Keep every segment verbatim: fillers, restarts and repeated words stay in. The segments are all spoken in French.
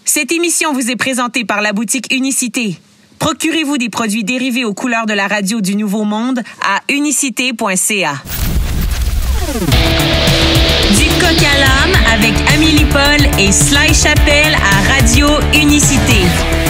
Cette émission vous est présentée par la boutique Unicité. Procurez-vous des produits dérivés aux couleurs de la radio du Nouveau Monde à unicité point c a. Du coq à l'âne avec Amélie Paul et Sly Chapelle à Radio Unicité.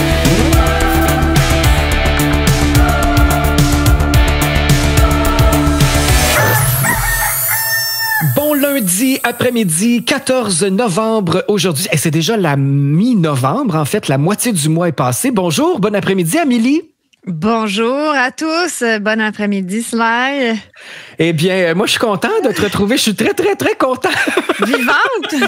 Bon lundi après-midi, quatorze novembre aujourd'hui. Et c'est déjà la mi-novembre, en fait. La moitié du mois est passée. Bonjour, bon après-midi, Amélie. Bonjour à tous. Bon après-midi, Sly. Eh bien, moi, je suis content de te retrouver. Je suis très, très, très content. Vivante.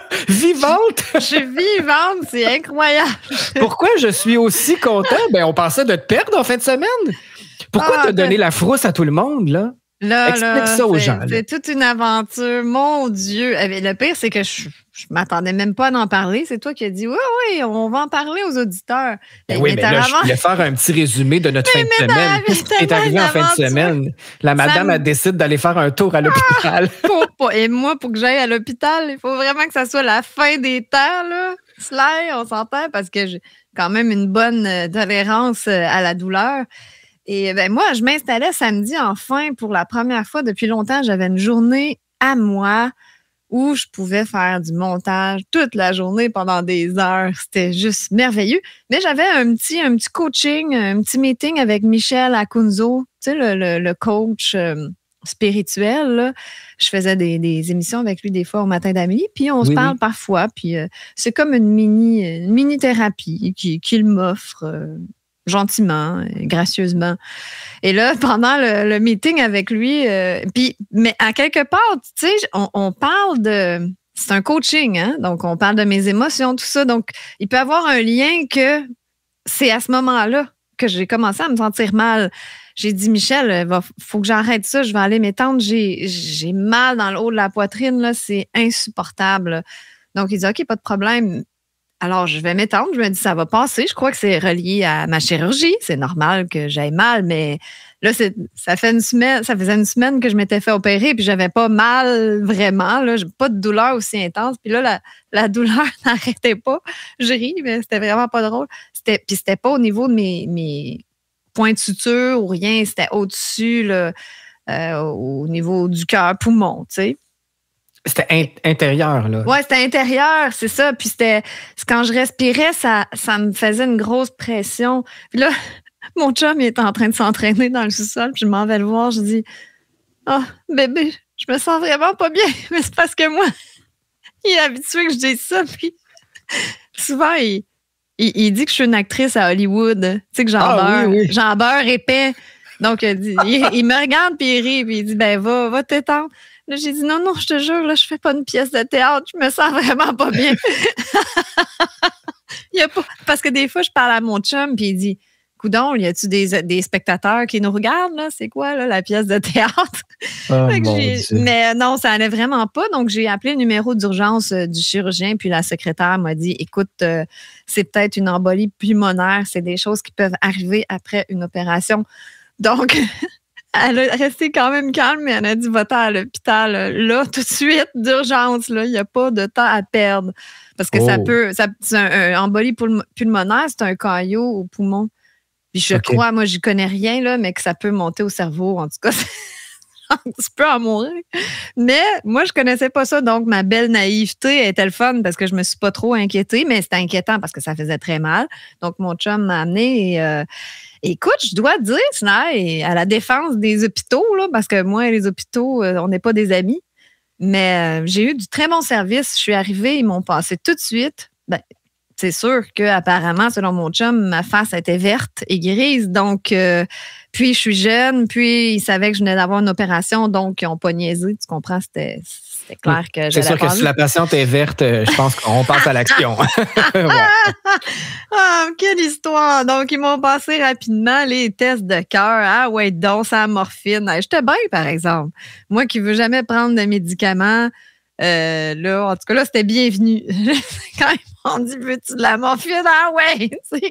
Vivante. Je suis vivante, c'est incroyable. Pourquoi je suis aussi content? Ben, on pensait de te perdre en fin de semaine. Pourquoi ah, t'as donné la frousse à tout le monde, là? Là, Explique là, ça aux c'est, gens. Là. C'est toute une aventure. Mon Dieu. Le pire, c'est que je je m'attendais même pas à en parler. C'est toi qui as dit, oui, oui, on va en parler aux auditeurs. Ben oui, mais là, avant... je voulais faire un petit résumé de notre mais fin de semaine. Qu'est-ce qui est arrivé en fin de semaine? La madame, me... elle décide d'aller faire un tour à l'hôpital. Ah, pour, pour, et moi, pour que j'aille à l'hôpital, il faut vraiment que ça soit la fin des temps, là. Sly, on s'entend, parce que j'ai quand même une bonne tolérance à la douleur. Et ben moi, je m'installais samedi, enfin, pour la première fois depuis longtemps. J'avais une journée à moi où je pouvais faire du montage toute la journée pendant des heures. C'était juste merveilleux. Mais j'avais un petit, un petit coaching, un petit meeting avec Michel Acunzo, tu sais, le, le, le coach euh, spirituel. Là. Je faisais des, des émissions avec lui des fois au matin d'Amélie, puis on oui, se parle oui. parfois. Puis euh, c'est comme une mini, une mini-thérapie qu'il, qu'il m'offre. Euh, gentiment, gracieusement. Et là, pendant le, le meeting avec lui, euh, puis, mais à quelque part, tu sais, on, on parle de... C'est un coaching, hein? Donc, on parle de mes émotions, tout ça. Donc, il peut y avoir un lien que c'est à ce moment-là que j'ai commencé à me sentir mal. J'ai dit, Michel, il faut que j'arrête ça, je vais aller m'étendre. J'ai, j'ai mal dans le haut de la poitrine, là, c'est insupportable. Donc, il dit, OK, pas de problème. Alors, je vais m'étendre. Je me dis, ça va passer. Je crois que c'est relié à ma chirurgie. C'est normal que j'aille mal, mais là, c'est, ça fait une semaine, ça faisait une semaine que je m'étais fait opérer, puis j'avais pas mal vraiment. Là, j'ai pas de douleur aussi intense. Puis là, la, la douleur n'arrêtait pas. Je ris, mais c'était vraiment pas drôle. C'était, puis c'était pas au niveau de mes, mes points de suture ou rien. C'était au-dessus, là, euh, au niveau du cœur, poumon, tu sais. C'était in- intérieur, là. Oui, c'était intérieur, c'est ça. Puis c'était, quand je respirais, ça, ça me faisait une grosse pression. Puis là, mon chum, il est en train de s'entraîner dans le sous-sol, puis je m'en vais le voir, je dis « Ah, oh, bébé, je me sens vraiment pas bien. » Mais c'est parce que moi, il est habitué que je dise ça. Puis souvent, il, il, il dit que je suis une actrice à Hollywood. Tu sais, que j'en ah, beurre. Oui, oui. J'en beurre épais. Donc, il, il, il me regarde, puis il rit, puis il dit « Ben, va, va t'étendre. » Là, j'ai dit, non, non, je te jure, là, je fais pas une pièce de théâtre. Je me sens vraiment pas bien. Il y a pas... Parce que des fois, je parle à mon chum, puis il dit, coudonc, y a-tu des, des spectateurs qui nous regardent, là? C'est quoi, là, la pièce de théâtre? Oh, mon Dieu. Mais non, ça allait vraiment pas. Donc, j'ai appelé le numéro d'urgence du chirurgien, puis la secrétaire m'a dit, écoute, euh, c'est peut-être une embolie pulmonaire. C'est des choses qui peuvent arriver après une opération. Donc... Elle a resté quand même calme, mais elle a dit va-t'en à l'hôpital là, tout de suite, d'urgence. Il n'y a pas de temps à perdre. Parce que oh. ça peut. Ça, c'est un, un embolie pulmonaire, c'est un caillot au poumon. Puis je okay. crois, moi, j'y connais rien, là, mais que ça peut monter au cerveau. En tout cas, tu peux en mourir. Mais moi, je connaissais pas ça. Donc, ma belle naïveté était le fun parce que je me suis pas trop inquiétée, mais c'était inquiétant parce que ça faisait très mal. Donc, mon chum m'a amené et. Euh, Écoute, je dois te dire, Sly, à la défense des hôpitaux, là, parce que moi et les hôpitaux, on n'est pas des amis, mais euh, j'ai eu du très bon service. Je suis arrivée, ils m'ont passé tout de suite. Ben, c'est sûr qu'apparemment, selon mon chum, ma face était verte et grise. Donc, euh, puis je suis jeune, puis ils savaient que je venais d'avoir une opération, donc ils n'ont pas niaisé. Tu comprends? C'était, c'était clair que j'allais C'est sûr que si la patiente est verte, je pense qu'on passe à l'action. Ouais. Ah, quelle histoire! Donc, ils m'ont passé rapidement les tests de cœur. Ah ouais, donc, ça morphine. J'étais bien, par exemple. Moi qui ne veux jamais prendre de médicaments, euh, là, en tout cas, là, c'était bienvenu. Quand ils m'ont dit, veux-tu de la morphine? Ah ouais!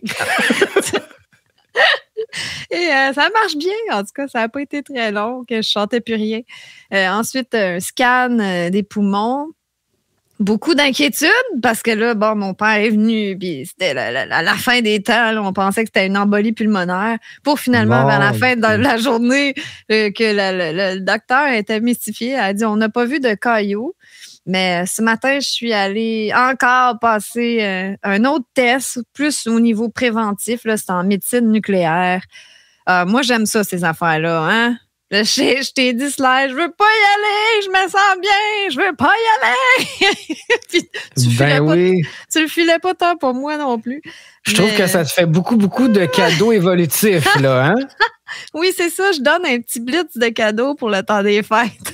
Et euh, ça marche bien, en tout cas, ça n'a pas été très long, que je ne sentais plus rien. Euh, ensuite, un scan euh, des poumons. beaucoup d'inquiétude parce que là, bon, mon père est venu, puis c'était la, la, la, la fin des temps. Là, on pensait que c'était une embolie pulmonaire. Pour finalement, Bon, vers la fin de la journée, euh, que la, la, la, le docteur était mystifié. Elle a dit, on n'a pas vu de caillots. Mais ce matin, je suis allée encore passer euh, un autre test, plus au niveau préventif. Là, c'est en médecine nucléaire. Euh, moi, j'aime ça, ces affaires-là, hein? Je, je t'ai dit, Slash, je veux pas y aller, je me sens bien, je veux pas y aller. Puis, tu, ben filais oui. pas, tu le filais pas tant pour moi non plus. Je trouve mais... que ça te fait beaucoup, beaucoup de cadeaux évolutifs, là, hein? Oui, c'est ça, je donne un petit blitz de cadeaux pour le temps des fêtes.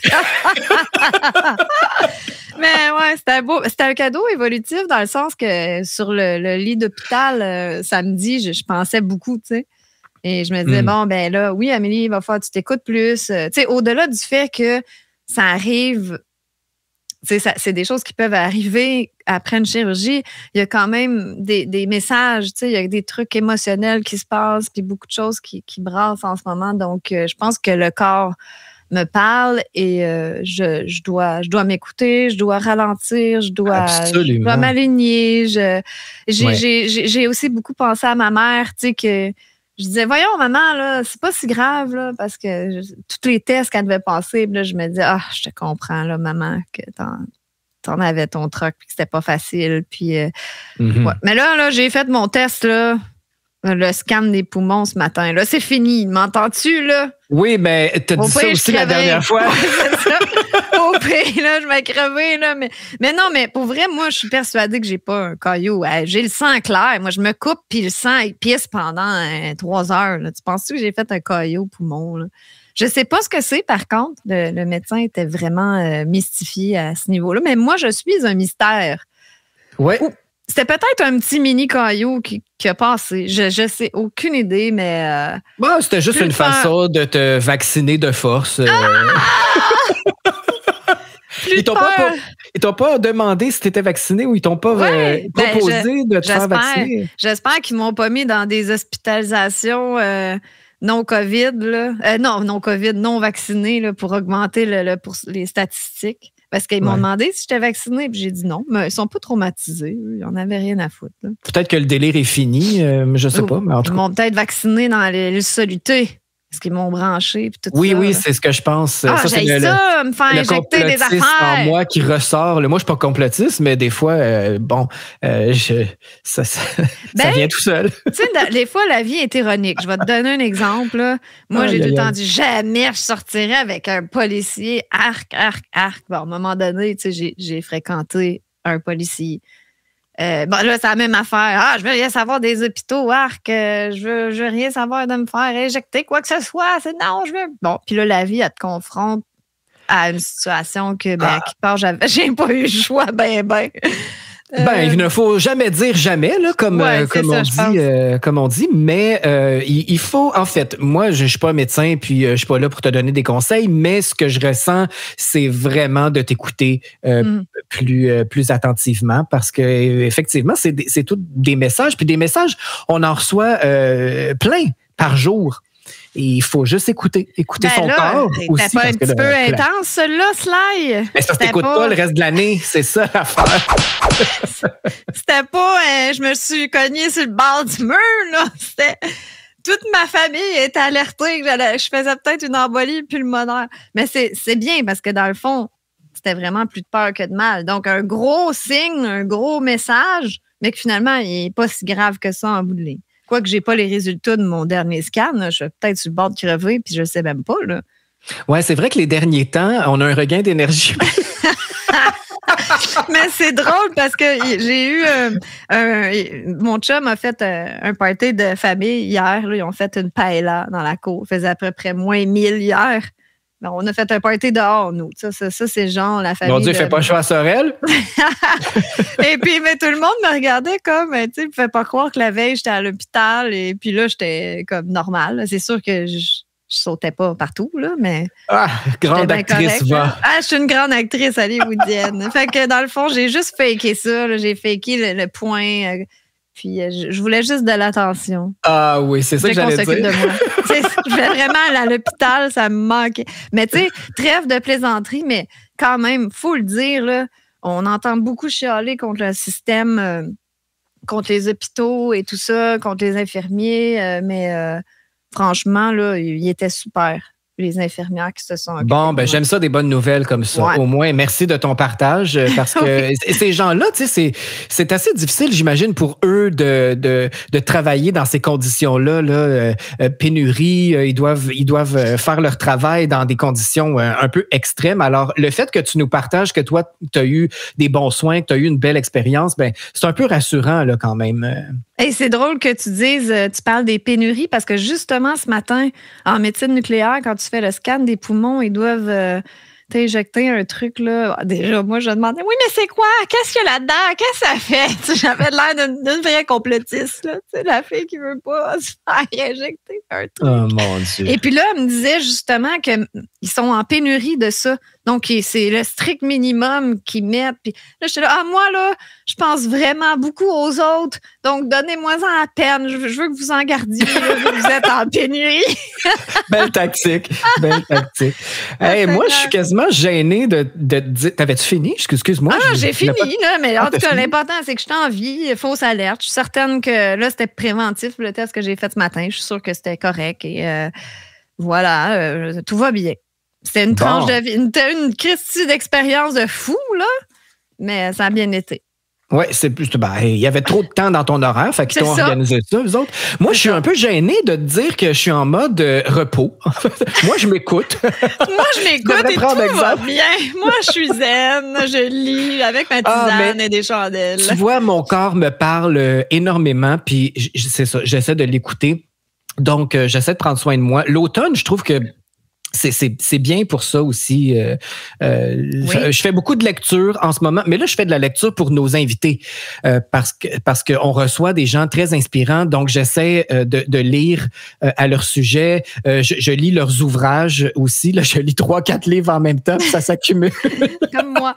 Mais ouais, c'était beau. C'était un cadeau évolutif dans le sens que sur le, le lit d'hôpital, euh, samedi, je, je pensais beaucoup, tu sais. Et je me disais, mm. bon, ben là, oui, Amélie, il va falloir que tu t'écoutes plus. Euh, tu sais, au-delà du fait que ça arrive, tu sais, c'est des choses qui peuvent arriver après une chirurgie, il y a quand même des, des messages, tu sais, il y a des trucs émotionnels qui se passent, puis beaucoup de choses qui, qui brassent en ce moment. Donc, euh, je pense que le corps me parle et euh, je, je dois, je dois m'écouter, je dois ralentir, je dois, je dois m'aligner. Je, j'ai, ouais. j'ai, j'ai, j'ai aussi beaucoup pensé à ma mère, tu sais, que je disais, voyons, maman, là, c'est pas si grave, là, parce que je, tous les tests qu'elle devait passer, là, je me disais, ah, je te comprends, là, maman, que t'en, t'en avais ton truc, puis que c'était pas facile. Puis, euh, mm-hmm. ouais. Mais là, là, j'ai fait mon test, là, le scan des poumons ce matin. Là, c'est fini. M'entends-tu, là? Oui, mais t'as dit ça aussi la dernière fois. Au pire, là, je vais crever, là. Mais, mais non, mais pour vrai, moi, je suis persuadée que j'ai pas un caillot. J'ai le sang clair. Moi, je me coupe, puis le sang, il pisse pendant euh, trois heures. Là. Tu penses-tu que j'ai fait un caillot au poumon, là? Je sais pas ce que c'est, par contre. Le, le médecin était vraiment euh, mystifié à ce niveau-là. Mais moi, je suis un mystère. Oui. C'était peut-être un petit mini caillou qui, qui a passé. Je, je sais, aucune idée, mais... Euh, bon, c'était juste une façon de te vacciner de force. Ah! Ils t'ont pas, pas, ils t'ont pas demandé si tu étais vacciné ou ils t'ont pas ouais, euh, proposé ben je, de te faire vacciner? J'espère qu'ils m'ont pas mis dans des hospitalisations euh, non COVID. Là. Euh, non, non COVID, non vacciné là, pour augmenter le, le, pour les statistiques. Parce qu'ils m'ont ouais. demandé si j'étais vaccinée, puis j'ai dit non. Mais ils sont pas traumatisés. Ils n'en avaient rien à foutre. Là. Peut-être que le délire est fini, euh, je sais pas. Mais en tout ils cas. m'ont peut-être vacciné dans les solutés. Parce qu'ils m'ont branché. Puis tout oui, ça, oui, là. C'est ce que je pense. Ah, ça, c'est j'ai le, ça, me faire injecter des affaires. En moi qui ressort. Moi, je suis pas complotiste, mais des fois, euh, bon, euh, je, ça, ça, ben, ça vient tout seul. Tu sais, des fois, la vie est ironique. Je vais te donner un exemple. Là. Moi, ah, j'ai tout le temps dit jamais je sortirais avec un policier. Arc, arc, arc. Bon, à un moment donné, tu sais, j'ai, j'ai fréquenté un policier. Euh, bon, là, c'est la même affaire. Ah, je veux rien savoir des hôpitaux, arc. Euh, je, veux, je veux rien savoir de me faire injecter quoi que ce soit. C'est non, je veux. Bon, puis là, la vie, elle te confronte à une situation que, ben, ah. qui part, j'avais, j'ai pas eu le choix, ben, ben. Euh, ben, il ne faut jamais dire jamais, là, comme, ouais, euh, comme, ça, on dit, euh, comme on dit, mais euh, il, il faut, en fait, moi, je ne suis pas médecin, puis euh, je suis pas là pour te donner des conseils, mais ce que je ressens, c'est vraiment de t'écouter euh, mm. plus, euh, plus attentivement, parce que effectivement, c'est, c'est tous des messages, puis des messages, on en reçoit euh, plein par jour. Et il faut juste écouter, écouter ben son là, corps aussi. C'était pas un petit peu la... intense, celui-là, Sly? Mais c'est parce que t'écoutes pas... pas le reste de l'année, c'est ça l'affaire. C'était pas, euh, je me suis cognée sur le bord du mur, là. C'était, toute ma famille était alertée que j'allais, je faisais peut-être une embolie pulmonaire. Mais c'est, c'est bien parce que dans le fond, c'était vraiment plus de peur que de mal. Donc, un gros signe, un gros message, mais que finalement, il n'est pas si grave que ça en bout de ligne. Quoique j'ai pas les résultats de mon dernier scan, là, je suis peut-être sur le bord de crever, puis je sais même pas. Là. Ouais, c'est vrai que les derniers temps, on a un regain d'énergie. Mais c'est drôle parce que j'ai eu euh, un, mon chum a fait euh, un party de famille hier. Là, ils ont fait une paella dans la cour. Il faisait à peu près moins mille hier. Ben, on a fait un party dehors, nous. Ça, ça, ça c'est genre la famille. Mon Dieu, de... fait pas choix à Sorel. Et puis, mais tout le monde me regardait comme, tu sais, il ne pouvait pas croire que la veille, j'étais à l'hôpital. Et puis là, j'étais comme normal. C'est sûr que je, je sautais pas partout, là, mais. Ah, grande actrice, correct, va. Ah, je suis une grande actrice hollywoodienne. Fait que dans le fond, j'ai juste faké ça. Là. J'ai faké le, le point. Euh, Puis, je, je voulais juste de l'attention. Ah oui, c'est ça que j'allais dire. Qu'on s'occupe de moi. Je vais vraiment aller à l'hôpital, ça me manquait. Mais tu sais, trêve de plaisanterie, mais quand même, il faut le dire, là, on entend beaucoup chialer contre le système, euh, contre les hôpitaux et tout ça, contre les infirmiers, euh, mais euh, franchement, là, il était super. Les infirmières qui se sont occupées. Bon, ben j'aime ça, des bonnes nouvelles comme ça. Ouais. Au moins, merci de ton partage, parce que ces gens-là, tu sais, c'est, c'est assez difficile, j'imagine, pour eux de, de, de travailler dans ces conditions-là, là, euh, pénurie, euh, ils doivent, ils doivent faire leur travail dans des conditions euh, un peu extrêmes. Alors, le fait que tu nous partages que toi, tu as eu des bons soins, que tu as eu une belle expérience, ben c'est un peu rassurant, là, quand même. Hey, c'est drôle que tu dises, euh, tu parles des pénuries, parce que justement, ce matin, en médecine nucléaire, quand tu fais le scan des poumons, ils doivent euh, t'injecter un truc, là. Déjà, moi, je demandais, oui, mais c'est quoi? Qu'est-ce qu'il y a là-dedans? Qu'est-ce que ça fait? Tu sais, j'avais l'air d'une, d'une vraie complotiste, là. Tu sais, la fille qui veut pas se faire injecter un truc. Oh mon Dieu. Et puis là, elle me disait justement qu'ils sont en pénurie de ça. Donc, c'est le strict minimum qu'ils mettent. Puis là, j'étais là, ah, moi, là, je pense vraiment beaucoup aux autres. Donc, donnez-moi-en à peine. Je veux, je veux que vous en gardiez. Là, vous êtes en pénurie. Belle tactique. Belle tactique. Hey, moi, je suis quasiment gênée de, de, de dire. T'avais-tu fini? Excuse-moi. Ah, je, j'ai je fini, pas... là. Mais ah, en tout cas, fini? l'important, c'est que je suis en vie. Fausse alerte. Je suis certaine que là, c'était préventif, le test que j'ai fait ce matin. Je suis sûre que c'était correct. Et euh, voilà, euh, tout va bien. C'était une tranche bon. de vie, une, une Christie d'expérience de fou, là, mais ça a bien été. Oui, c'est plus. Ben, il y avait trop de temps dans ton horaire, fait qu'ils t'ont ça. organisé ça, eux autres. Moi, je suis un peu gênée de te dire que je suis en mode euh, repos. Moi, je m'écoute. Moi, je m'écoute et tout exemple. va bien. Moi, je suis zen, je lis avec ma tisane ah, et des chandelles. Tu vois, mon corps me parle énormément, puis c'est ça, j'essaie de l'écouter. Donc, euh, j'essaie de prendre soin de moi. L'automne, je trouve que C'est, c'est, c'est bien pour ça aussi. Euh, euh, oui. Je fais beaucoup de lecture en ce moment, mais là, je fais de la lecture pour nos invités euh, parce que parce qu'on reçoit des gens très inspirants. Donc, j'essaie euh, de, de lire euh, à leur sujet. Euh, je, je lis leurs ouvrages aussi. Là, je lis trois, quatre livres en même temps, ça s'accumule. Comme moi.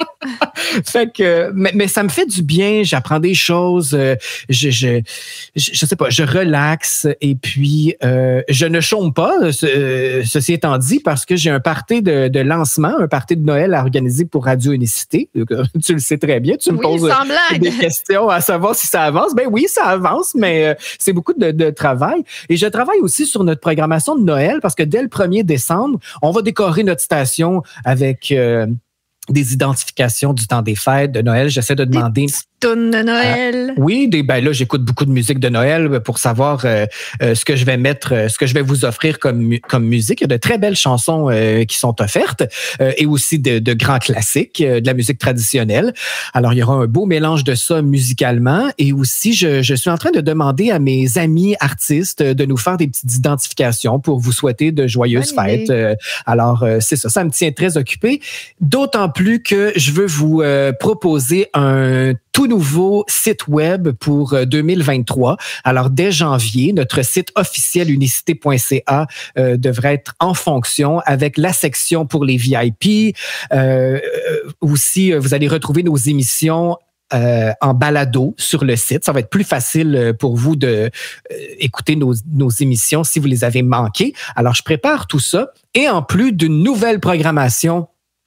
Fait que, mais, mais ça me fait du bien. J'apprends des choses. Euh, je, je, je, je sais pas, je relaxe et puis euh, je ne chôme pas. Ce, ceci étant dit, parce que j'ai un party de, de lancement, un party de Noël à organiser pour Radio Unicité. Tu le sais très bien. Tu me oui, poses des questions à savoir si ça avance. Ben oui, ça avance, mais euh, c'est beaucoup de, de travail. Et je travaille aussi sur notre programmation de Noël parce que dès le premier décembre, on va décorer notre station avec euh, des identifications du temps des fêtes, de Noël. J'essaie de demander... Tunes de Noël. Euh, oui, des, ben là, j'écoute beaucoup de musique de Noël pour savoir euh, euh, ce que je vais mettre, euh, ce que je vais vous offrir comme, comme musique. Il y a de très belles chansons euh, qui sont offertes euh, et aussi de, de grands classiques, euh, de la musique traditionnelle. Alors, il y aura un beau mélange de ça musicalement et aussi, je, je suis en train de demander à mes amis artistes de nous faire des petites identifications pour vous souhaiter de joyeuses Bonne fêtes. Euh, alors, euh, c'est ça, ça me tient très occupé. D'autant plus que je veux vous euh, proposer un tout nouveau site web pour deux mille vingt-trois. Alors, dès janvier, notre site officiel unicité point c a euh, devrait être en fonction avec la section pour les V I P. Euh, aussi, vous allez retrouver nos émissions Euh, en balado sur le site. Ça va être plus facile pour vous de euh, écouter nos, nos émissions si vous les avez manquées. Alors, je prépare tout ça et en plus d'une nouvelle programmation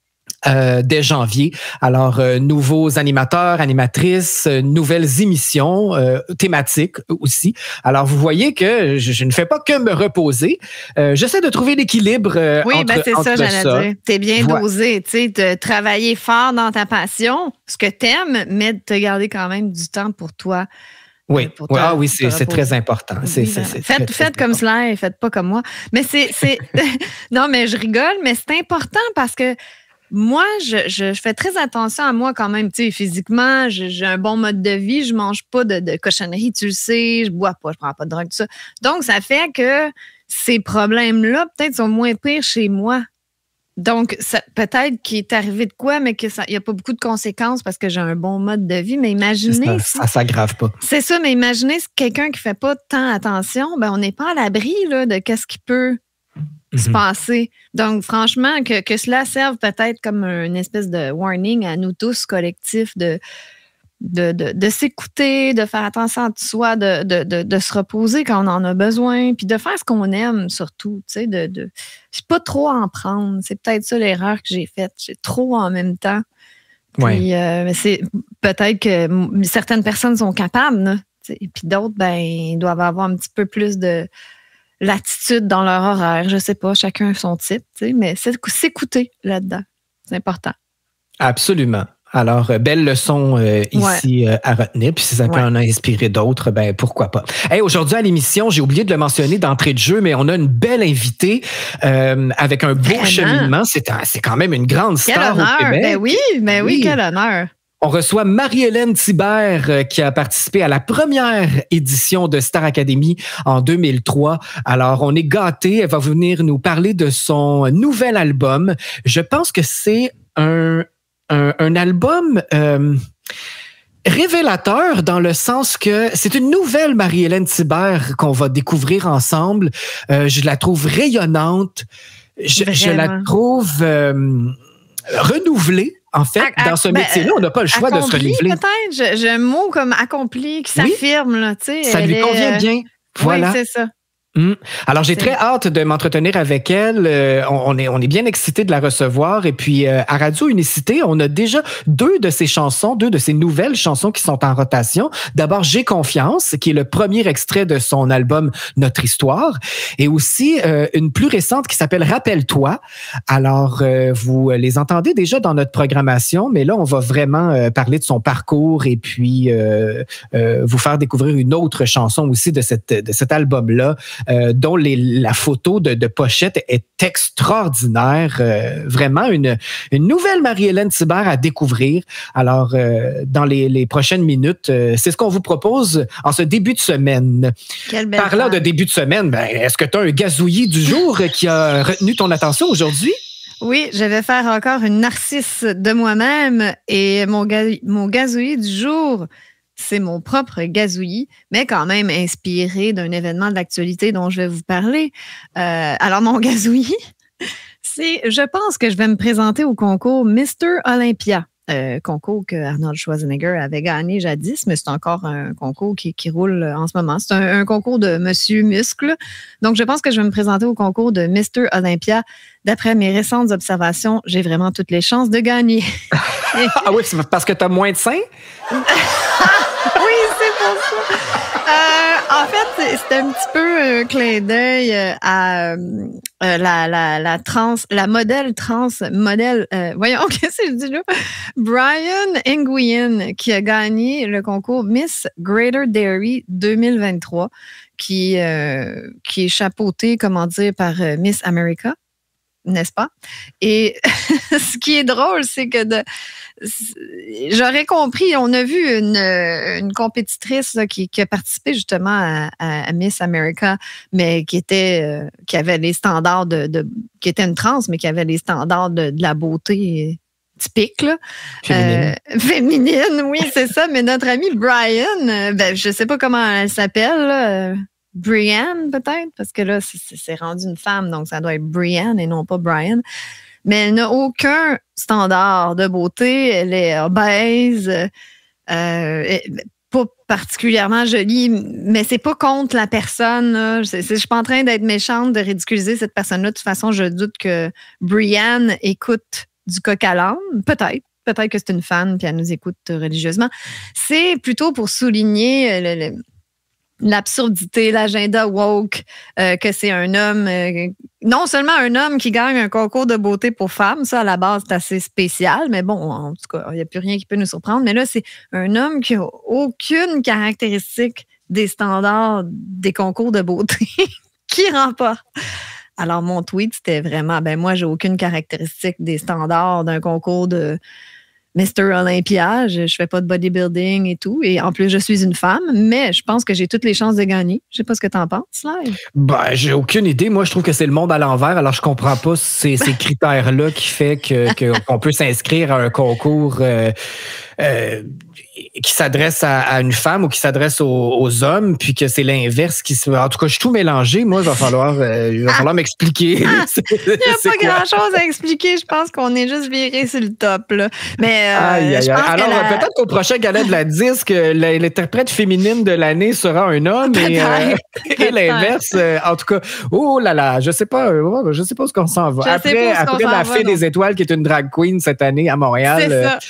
Euh, dès janvier. Alors, euh, nouveaux animateurs, animatrices, euh, nouvelles émissions euh, thématiques aussi. Alors, vous voyez que je, je ne fais pas que me reposer. Euh, j'essaie de trouver l'équilibre euh, oui, entre, ben c'est entre ça, j'allais ça. dire. T'es bien Voilà. dosé, tu sais, de travailler fort dans ta passion, ce que t'aimes, mais de te garder quand même du temps pour toi. Oui, pour oui, te, ah, oui c'est, c'est très important. C'est, oui, c'est, ben, c'est faites très, faites très comme important. cela et faites pas comme moi. Mais c'est, c'est... non, mais je rigole, mais c'est important parce que moi, je, je, je fais très attention à moi quand même, tu sais, physiquement, j'ai, j'ai un bon mode de vie, je mange pas de, de cochonneries, tu le sais, je bois pas, je prends pas de drogue, tout ça. Donc, ça fait que ces problèmes-là, peut-être, sont moins pires chez moi. Donc, ça, peut-être qu'il est arrivé de quoi, mais qu'il n'y a pas beaucoup de conséquences parce que j'ai un bon mode de vie. Mais imaginez... Ça, ça s'aggrave pas. C'est ça, mais imaginez si quelqu'un qui fait pas tant attention, ben on n'est pas à l'abri là, de qu'est-ce qui peut se passer. Donc, franchement, que, que cela serve peut-être comme une espèce de warning à nous tous, collectifs, de, de, de, de s'écouter, de faire attention à soi, de, de, de, de se reposer quand on en a besoin, puis de faire ce qu'on aime surtout, tu sais, de, de pas trop en prendre. C'est peut-être ça l'erreur que j'ai faite. J'ai trop en même temps. Ouais. Puis, euh, c'est peut-être que certaines personnes sont capables, là, et puis d'autres, ben, ils doivent avoir un petit peu plus de latitude dans leur horaire. Je sais pas, chacun son type, mais c'est s'écouter là-dedans. C'est important. Absolument. Alors, belle leçon euh, ici ouais. euh, à retenir. Puis si ça peut ouais. en inspirer d'autres, ben pourquoi pas. Hey, aujourd'hui à l'émission, j'ai oublié de le mentionner d'entrée de jeu, mais on a une belle invitée euh, avec un beau Vraiment? cheminement. C'est, un, c'est quand même une grande quel star honneur. au Québec. Ben oui, ben oui, oui, quel honneur. On reçoit Marie-Hélène Thibert euh, qui a participé à la première édition de Star Academy en deux mille trois. Alors, on est gâtés. Elle va venir nous parler de son nouvel album. Je pense que c'est un, un, un album euh, révélateur dans le sens que c'est une nouvelle Marie-Hélène Thibert qu'on va découvrir ensemble. Euh, je la trouve rayonnante. Je, je la trouve euh, renouvelée. En fait, à, dans ce ben, métier-là, on n'a pas le choix accompli, de se renouveler. Peut-être, j'ai un mot comme accompli qui s'affirme. Oui, là, ça lui convient est... bien. Voilà. Oui, c'est ça. Mmh. Alors, j'ai c'est... très hâte de m'entretenir avec elle. Euh, on, on, est, on est bien excités de la recevoir. Et puis, euh, à Radio Unicité, on a déjà deux de ses chansons, deux de ses nouvelles chansons qui sont en rotation. D'abord, J'ai confiance, qui est le premier extrait de son album Notre Histoire. Et aussi, euh, une plus récente qui s'appelle Rappelle-toi. Alors, euh, vous les entendez déjà dans notre programmation, mais là, on va vraiment euh, parler de son parcours et puis euh, euh, vous faire découvrir une autre chanson aussi de, cette, de cet album-là. Euh, dont les, la photo de, de pochette est extraordinaire. Euh, vraiment une, une nouvelle Marie-Hélène Thibert à découvrir. Alors, euh, dans les, les prochaines minutes, euh, c'est ce qu'on vous propose en ce début de semaine. Quelle belle Parlant femme. de début de semaine, ben, est-ce que tu as un gazouillis du jour qui a retenu ton attention aujourd'hui? Oui, je vais faire encore une narcisse de moi-même et mon, ga- mon gazouillis du jour, c'est mon propre gazouillis, mais quand même inspiré d'un événement de l'actualité dont je vais vous parler. Euh, alors, mon gazouillis, c'est, je pense que je vais me présenter au concours mister Olympia. Euh, concours que Arnold Schwarzenegger avait gagné jadis, mais c'est encore un concours qui, qui roule en ce moment. C'est un, un concours de Monsieur Muscle. Donc, je pense que je vais me présenter au concours de mister Olympia. D'après mes récentes observations, j'ai vraiment toutes les chances de gagner. Ah oui, c'est parce que tu as moins de seins? Oui, c'est pour ça. Euh, en fait, c'était un petit peu un clin d'œil à euh, la, la, la trans, la modèle trans, modèle, euh, voyons, qu'est-ce que je dis là? Brian Nguyen, qui a gagné le concours Miss Greater Dairy deux mille vingt-trois, qui, euh, qui est chapeauté, comment dire, par euh, Miss America, n'est-ce pas? Et ce qui est drôle, c'est que de, j'aurais compris, on a vu une, une compétitrice là, qui, qui a participé justement à, à, à Miss America, mais qui était euh, qui avait les standards de, de qui était une trans, mais qui avait les standards de, de la beauté typique, là. Féminine. Euh, féminine, oui, c'est ça. Mais notre amie Brian, euh, ben, je sais pas comment elle s'appelle, là. Brianne, peut-être, parce que là, c'est, c'est rendu une femme, donc ça doit être Brianne et non pas Brian. Mais elle n'a aucun standard de beauté. Elle est obèse, euh, pas particulièrement jolie, mais c'est pas contre la personne. Là. C'est, c'est, je suis pas en train d'être méchante, de ridiculiser cette personne-là. De toute façon, je doute que Brianne écoute du coq à l'âne. Peut-être. Peut-être que c'est une fan puis elle nous écoute religieusement. C'est plutôt pour souligner le, le l'absurdité, l'agenda woke, euh, que c'est un homme, euh, non seulement un homme qui gagne un concours de beauté pour femmes, ça à la base c'est assez spécial, mais bon, en tout cas, il n'y a plus rien qui peut nous surprendre, mais là c'est un homme qui n'a aucune caractéristique des standards des concours de beauté qui remporte. Alors mon tweet c'était vraiment, ben moi j'ai aucune caractéristique des standards d'un concours de mister Olympia, je ne fais pas de bodybuilding et tout. Et en plus, je suis une femme, mais je pense que j'ai toutes les chances de gagner. Je ne sais pas ce que tu en penses, là. Ben, j'ai aucune idée. Moi, je trouve que c'est le monde à l'envers. Alors, je ne comprends pas ces, ces critères-là qui fait que, que, qu'on peut s'inscrire à un concours euh, euh, qui s'adresse à, à une femme ou qui s'adresse aux, aux hommes, puis que c'est l'inverse qui se... En tout cas, je suis tout mélangé. Moi, il va falloir, euh, il va falloir ah. m'expliquer. Ah. Il n'y a pas grand-chose à expliquer. Je pense qu'on est juste viré sur le top, là. Mais, euh, aïe, aïe, je pense aïe. Alors, la... peut-être qu'au prochain gala de la disque, l'interprète féminine de l'année sera un homme et, euh, et l'inverse. Euh, en tout cas, oh là là, je sais pas, euh, je sais pas où est-ce qu'on s'en va. Je après, après la Fée des Étoiles, qui est une drag queen cette année à Montréal. C'est ça.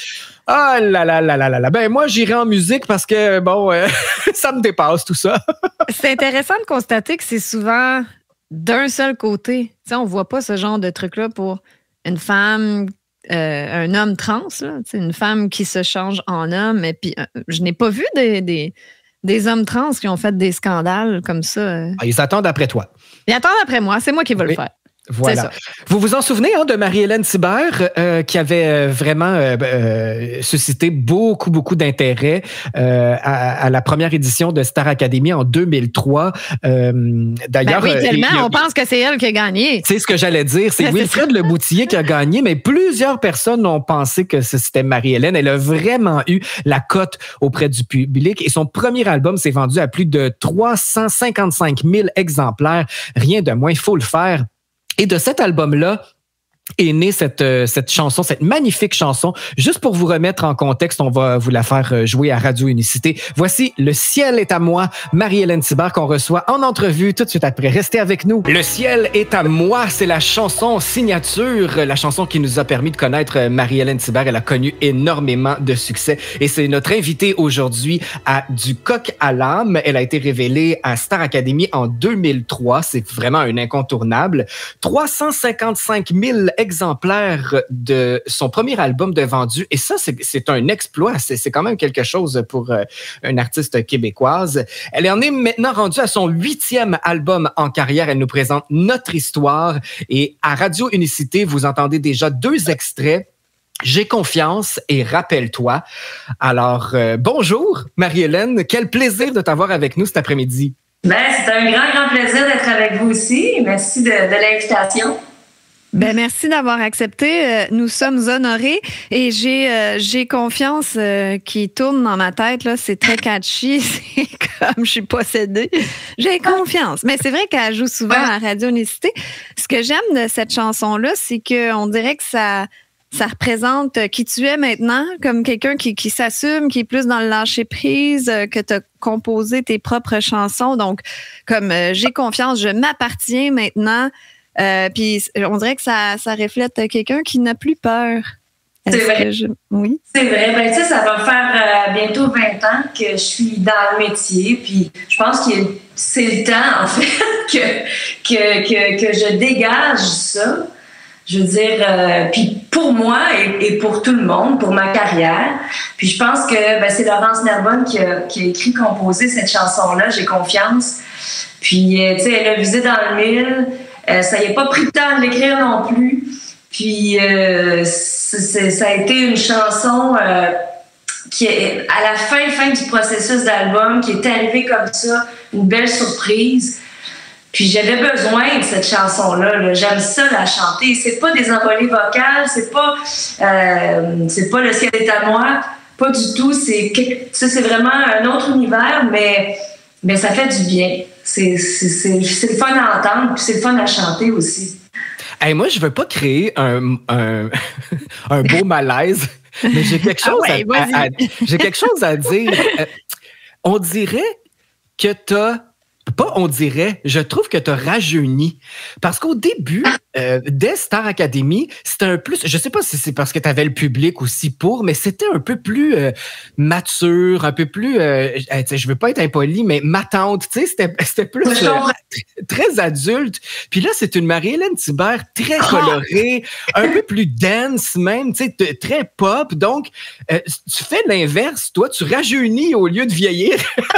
Ah là là là là là là. Ben moi, j'irai en musique parce que, bon, euh, ça me dépasse tout ça. C'est intéressant de constater que c'est souvent d'un seul côté. Tu sais, on voit pas ce genre de truc-là pour une femme, euh, un homme trans, là. Tu sais, une femme qui se change en homme. Et puis, euh, je n'ai pas vu des, des, des hommes trans qui ont fait des scandales comme ça. Ah, ils attendent après toi. Ils attendent après moi. C'est moi qui vais oui. le faire. Voilà. Vous vous en souvenez hein, de Marie-Hélène Thibert euh, qui avait euh, vraiment euh, euh, suscité beaucoup, beaucoup d'intérêt euh, à, à la première édition de Star Academy en deux mille trois. Euh, d'ailleurs, ben oui, tellement, euh, on pense que c'est elle qui a gagné. C'est ce que j'allais dire. C'est Wilfred Leboutillier qui a gagné, mais plusieurs personnes ont pensé que c'était Marie-Hélène. Elle a vraiment eu la cote auprès du public et son premier album s'est vendu à plus de trois cent cinquante-cinq mille exemplaires. Rien de moins, il faut le faire. Et de cet album-là est née cette, euh, cette chanson, cette magnifique chanson. Juste pour vous remettre en contexte, on va vous la faire jouer à Radio Unicité. Voici « Le ciel est à moi », Marie-Hélène Thibert qu'on reçoit en entrevue tout de suite après. Restez avec nous. « Le ciel est à moi », c'est la chanson signature, la chanson qui nous a permis de connaître Marie-Hélène Thibert. Elle a connu énormément de succès et c'est notre invitée aujourd'hui à Du coq à l'âme. Elle a été révélée à Star Academy en deux mille trois. C'est vraiment un incontournable. trois cent cinquante-cinq mille exemplaires de son premier album de vendu. Et ça, c'est, c'est un exploit. C'est, c'est quand même quelque chose pour euh, une artiste québécoise. Elle en est maintenant rendue à son huitième album en carrière. Elle nous présente Notre histoire. Et à Radio Unicité, vous entendez déjà deux extraits. J'ai confiance et rappelle-toi. Alors, euh, bonjour, Marie-Hélène. Quel plaisir de t'avoir avec nous cet après-midi. Ben, c'est un grand, grand plaisir d'être avec vous aussi. Merci de, de l'invitation. Ben merci d'avoir accepté. Nous sommes honorés et j'ai euh, j'ai confiance euh, qui tourne dans ma tête là. C'est très catchy. C'est comme je suis possédée. J'ai confiance. Mais c'est vrai qu'elle joue souvent à Radio Unicité. Ce que j'aime de cette chanson là, c'est que on dirait que ça ça représente qui tu es maintenant, comme quelqu'un qui qui s'assume, qui est plus dans le lâcher prise, que tu as composé tes propres chansons. Donc comme euh, j'ai confiance, je m'appartiens maintenant. Euh, puis on dirait que ça, ça reflète quelqu'un qui n'a plus peur. Est-ce c'est vrai. Je... Oui. C'est vrai. Ben, tu sais, ça va faire euh, bientôt vingt ans que je suis dans le métier. Puis je pense que c'est le temps, en fait, que, que, que, que je dégage ça. Je veux dire, euh, puis pour moi et, et pour tout le monde, pour ma carrière. Puis je pense que ben, c'est Laurence Nerbonne qui a, qui a écrit, composé cette chanson-là, J'ai confiance. Puis, euh, tu sais, elle a visé dans le mille. Euh, ça n'y a pas pris le temps de l'écrire non plus. Puis, euh, c'est, ça a été une chanson euh, qui est à la fin, fin du processus d'album, qui est arrivée comme ça, une belle surprise. Puis, j'avais besoin de cette chanson-là. Là. J'aime ça la chanter. C'est pas des envolées vocales, c'est pas, euh, c'est pas Le ciel est à moi, pas du tout. C'est, ça, c'est vraiment un autre univers, mais, mais ça fait du bien. C'est, c'est, c'est, c'est le fun à entendre, puis c'est le fun à chanter aussi. Hey, moi, je veux pas créer un, un, un beau malaise, mais j'ai quelque chose, ah ouais, à, à, à, j'ai quelque chose à dire. Euh, on dirait que t'as... Pas on dirait, je trouve que tu as rajeuni. Parce qu'au début, euh, dès Star Academy, c'était un plus, je sais pas si c'est parce que tu avais le public aussi pour, mais c'était un peu plus euh, mature, un peu plus, euh, je veux pas être impoli, mais matante, tu sais, c'était, c'était plus euh, très adulte. Puis là, c'est une Marie-Hélène Thibert très colorée, un peu plus dance même, tu sais, très pop. Donc, euh, tu fais l'inverse, toi, tu rajeunis au lieu de vieillir.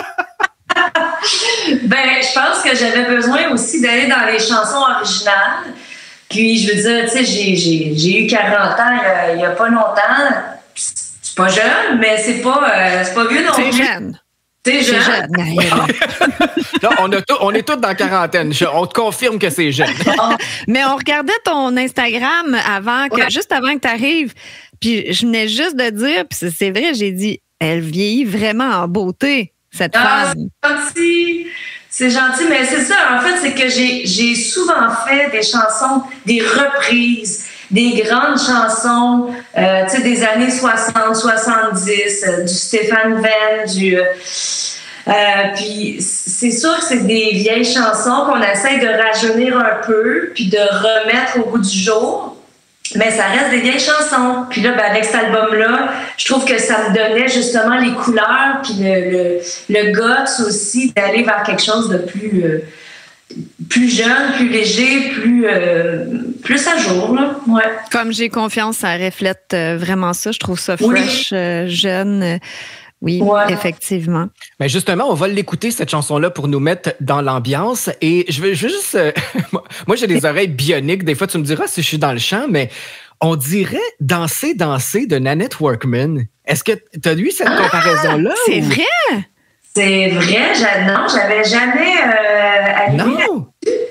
Ben, je pense que j'avais besoin aussi d'aller dans les chansons originales. Puis, je veux dire, tu sais, j'ai, j'ai, j'ai eu quarante ans il y a pas longtemps. C'est pas jeune, mais c'est pas, euh, c'est pas vieux non plus. C'est jeune. C'est jeune. C'est jeune. Là, on, a tout, on est tous dans la quarantaine. Je, on te confirme que c'est jeune. Mais on regardait ton Instagram avant, que, ouais. juste avant que tu arrives. Puis, je venais juste de dire, puis c'est, c'est vrai, j'ai dit, elle vieillit vraiment en beauté. Cette ah, c'est gentil, c'est gentil, mais c'est ça. En fait, c'est que j'ai, j'ai souvent fait des chansons, des reprises, des grandes chansons, euh, tu sais, des années soixante, soixante-dix, euh, du Stéphane Venn, du... Euh, euh, puis c'est sûr que c'est des vieilles chansons qu'on essaie de rajeunir un peu, puis de remettre au goût du jour. mais ça reste des vieilles chansons. Puis là, ben, avec cet album-là, je trouve que ça me donnait justement les couleurs, puis le, le, le guts aussi, d'aller vers quelque chose de plus, euh, plus jeune, plus léger, plus, euh, plus à jour. Là. Ouais. Comme j'ai confiance, ça reflète euh, vraiment ça. Je trouve ça fresh, oui. euh, jeune. Euh, oui, ouais. Effectivement. Mais justement, on va l'écouter, cette chanson-là, pour nous mettre dans l'ambiance. Et je veux, je veux juste... Euh, moi, j'ai des oreilles bioniques. Des fois, tu me diras si je suis dans le champ, mais on dirait « Danser, danser » de Nanette Workman. Est-ce que tu as lu cette ah, comparaison-là? C'est ou... vrai? C'est vrai. Je, non, j'avais jamais euh, allumé. Non!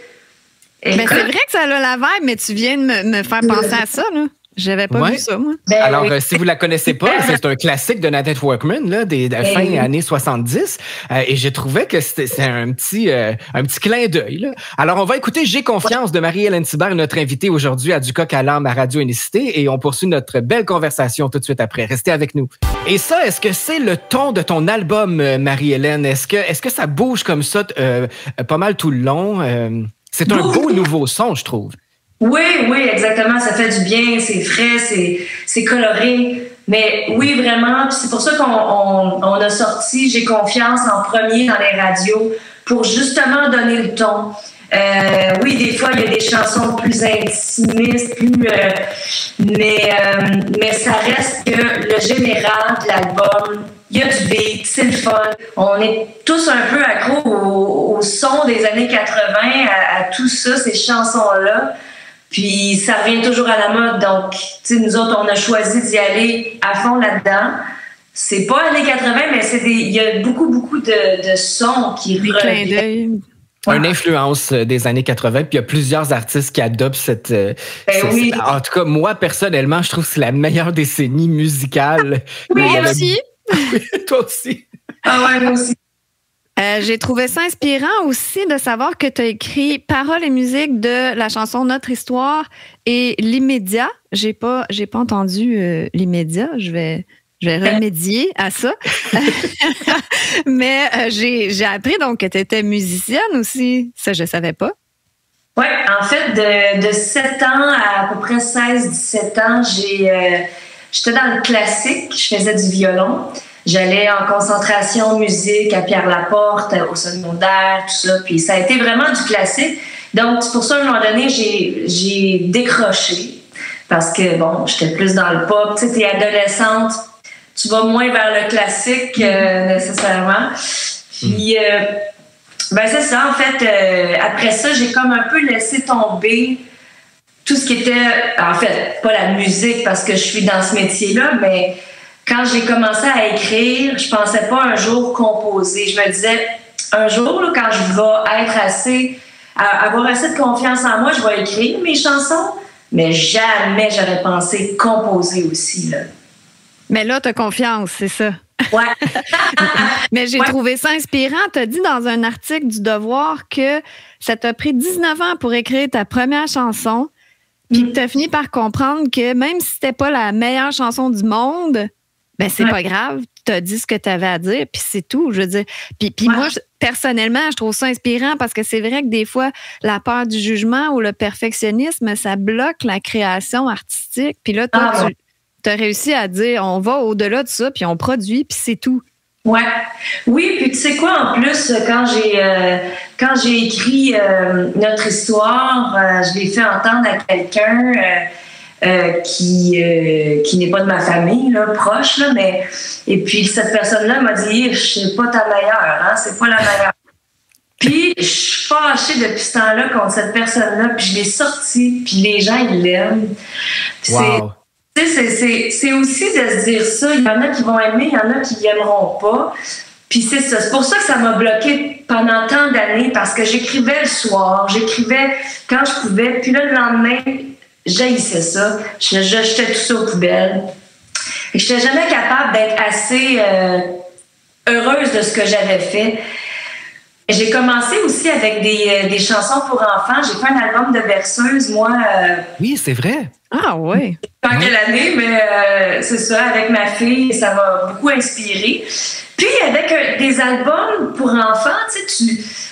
Mais c'est vrai que ça a la vibe, mais tu viens de me, me faire penser à ça, là. J'avais pas ouais. vu ça, moi. Ben, Alors, oui. euh, si vous la connaissez pas, c'est un classique de Nanette Workman, là, des, des fin oui. années soixante-dix. Euh, et j'ai trouvé que c'était, c'était un petit, euh, un petit clin d'œil, là. Alors, on va écouter J'ai confiance de Marie-Hélène Thibert, notre invitée aujourd'hui à Du coq à l'âme à Radio Unicité. Et on poursuit notre belle conversation tout de suite après. Restez avec nous. Et ça, est-ce que c'est le ton de ton album, Marie-Hélène? Est-ce que, est-ce que ça bouge comme ça euh, pas mal tout le long? Euh, c'est un beau nouveau son, je trouve. Oui, oui, exactement. Ça fait du bien, c'est frais, c'est, c'est coloré. Mais oui, vraiment. Puis c'est pour ça qu'on on, on a sorti J'ai confiance en premier dans les radios pour justement donner le ton. Euh, oui, des fois, il y a des chansons plus intimistes, plus, euh, mais, euh, mais ça reste que le général de l'album, il y a du beat, c'est le fun. On est tous un peu accros au, au son des années quatre-vingts, à, à tout ça, ces chansons-là. Puis ça revient toujours à la mode. Donc, tu sais, nous autres, on a choisi d'y aller à fond là-dedans. C'est pas années quatre-vingts, mais c'est des, il y a beaucoup, beaucoup de, de sons qui des clins d'œil. Une influence des années quatre-vingts, puis il y a plusieurs artistes qui adoptent cette... Ben cette oui. cette, en tout cas, moi, personnellement, je trouve que c'est la meilleure décennie musicale. Oui, moi aussi. Oui, toi aussi. Ah ouais, moi aussi. Euh, j'ai trouvé ça inspirant aussi de savoir que tu as écrit paroles et musique de la chanson Notre Histoire et L'Immédiat. J'ai pas, j'ai pas entendu euh, L'Immédiat. Je vais, je vais remédier à ça. Mais euh, j'ai, j'ai appris donc que tu étais musicienne aussi. Ça, je savais pas. Oui, en fait, de, de sept ans à à peu près seize dix-sept ans, j'ai, euh, j'étais dans le classique. Je faisais du violon. J'allais en concentration musique à Pierre-Laporte, au secondaire, tout ça. Puis ça a été vraiment du classique. Donc, c'est pour ça, à un moment donné, j'ai, j'ai décroché. Parce que, bon, j'étais plus dans le pop. Tu sais, t'es adolescente, tu vas moins vers le classique euh, nécessairement. Puis, euh, ben c'est ça, en fait. Euh, après ça, j'ai comme un peu laissé tomber tout ce qui était... En fait, pas la musique, parce que je suis dans ce métier-là, mais... Quand j'ai commencé à écrire, je pensais pas un jour composer. Je me disais, un jour, là, quand je vais être assez, avoir assez de confiance en moi, je vais écrire mes chansons, mais jamais j'aurais pensé composer aussi, là. Mais là, tu as confiance, c'est ça. Ouais. Mais j'ai ouais. trouvé ça inspirant. Tu as dit dans un article du Devoir que ça t'a pris dix-neuf ans pour écrire ta première chanson, puis mm. que tu as fini par comprendre que même si c'était pas la meilleure chanson du monde, ben c'est ouais. pas grave, tu as dit ce que tu avais à dire, puis c'est tout, je veux dire. Puis, puis ouais. moi, je, personnellement, je trouve ça inspirant parce que c'est vrai que des fois, la peur du jugement ou le perfectionnisme, ça bloque la création artistique. Puis là, toi, ah, tu as réussi à dire, on va au-delà de ça, puis on produit, puis c'est tout. Ouais, oui, puis tu sais quoi, en plus, quand j'ai euh, quand j'ai écrit euh, Notre Histoire, euh, je l'ai fait entendre à quelqu'un... Euh, Euh, qui euh, qui n'est pas de ma famille là, proche là, mais et puis cette personne-là m'a dit c'est pas ta meilleure, hein, c'est pas la meilleure. Puis je suis fâchée depuis ce temps-là contre cette personne-là, puis je l'ai sortie, puis les gens ils l'aiment. Wow. C'est, c'est, c'est, c'est aussi de se dire ça, il y en a qui vont aimer, il y en a qui n'aimeront pas. Puis c'est ça, c'est pour ça que ça m'a bloquée pendant tant d'années, parce que j'écrivais le soir, j'écrivais quand je pouvais, puis là le lendemain j'haïssais ça. Je, je jetais tout ça aux poubelles. Et je n'étais jamais capable d'être assez euh, heureuse de ce que j'avais fait. Et j'ai commencé aussi avec des, des chansons pour enfants. J'ai fait un album de berceuse, moi. Euh, oui, c'est vrai. Ah oui. Pas quelle année, mais euh, c'est ça, avec ma fille, ça m'a beaucoup inspiré. Puis avec euh, des albums pour enfants, tu sais, tu...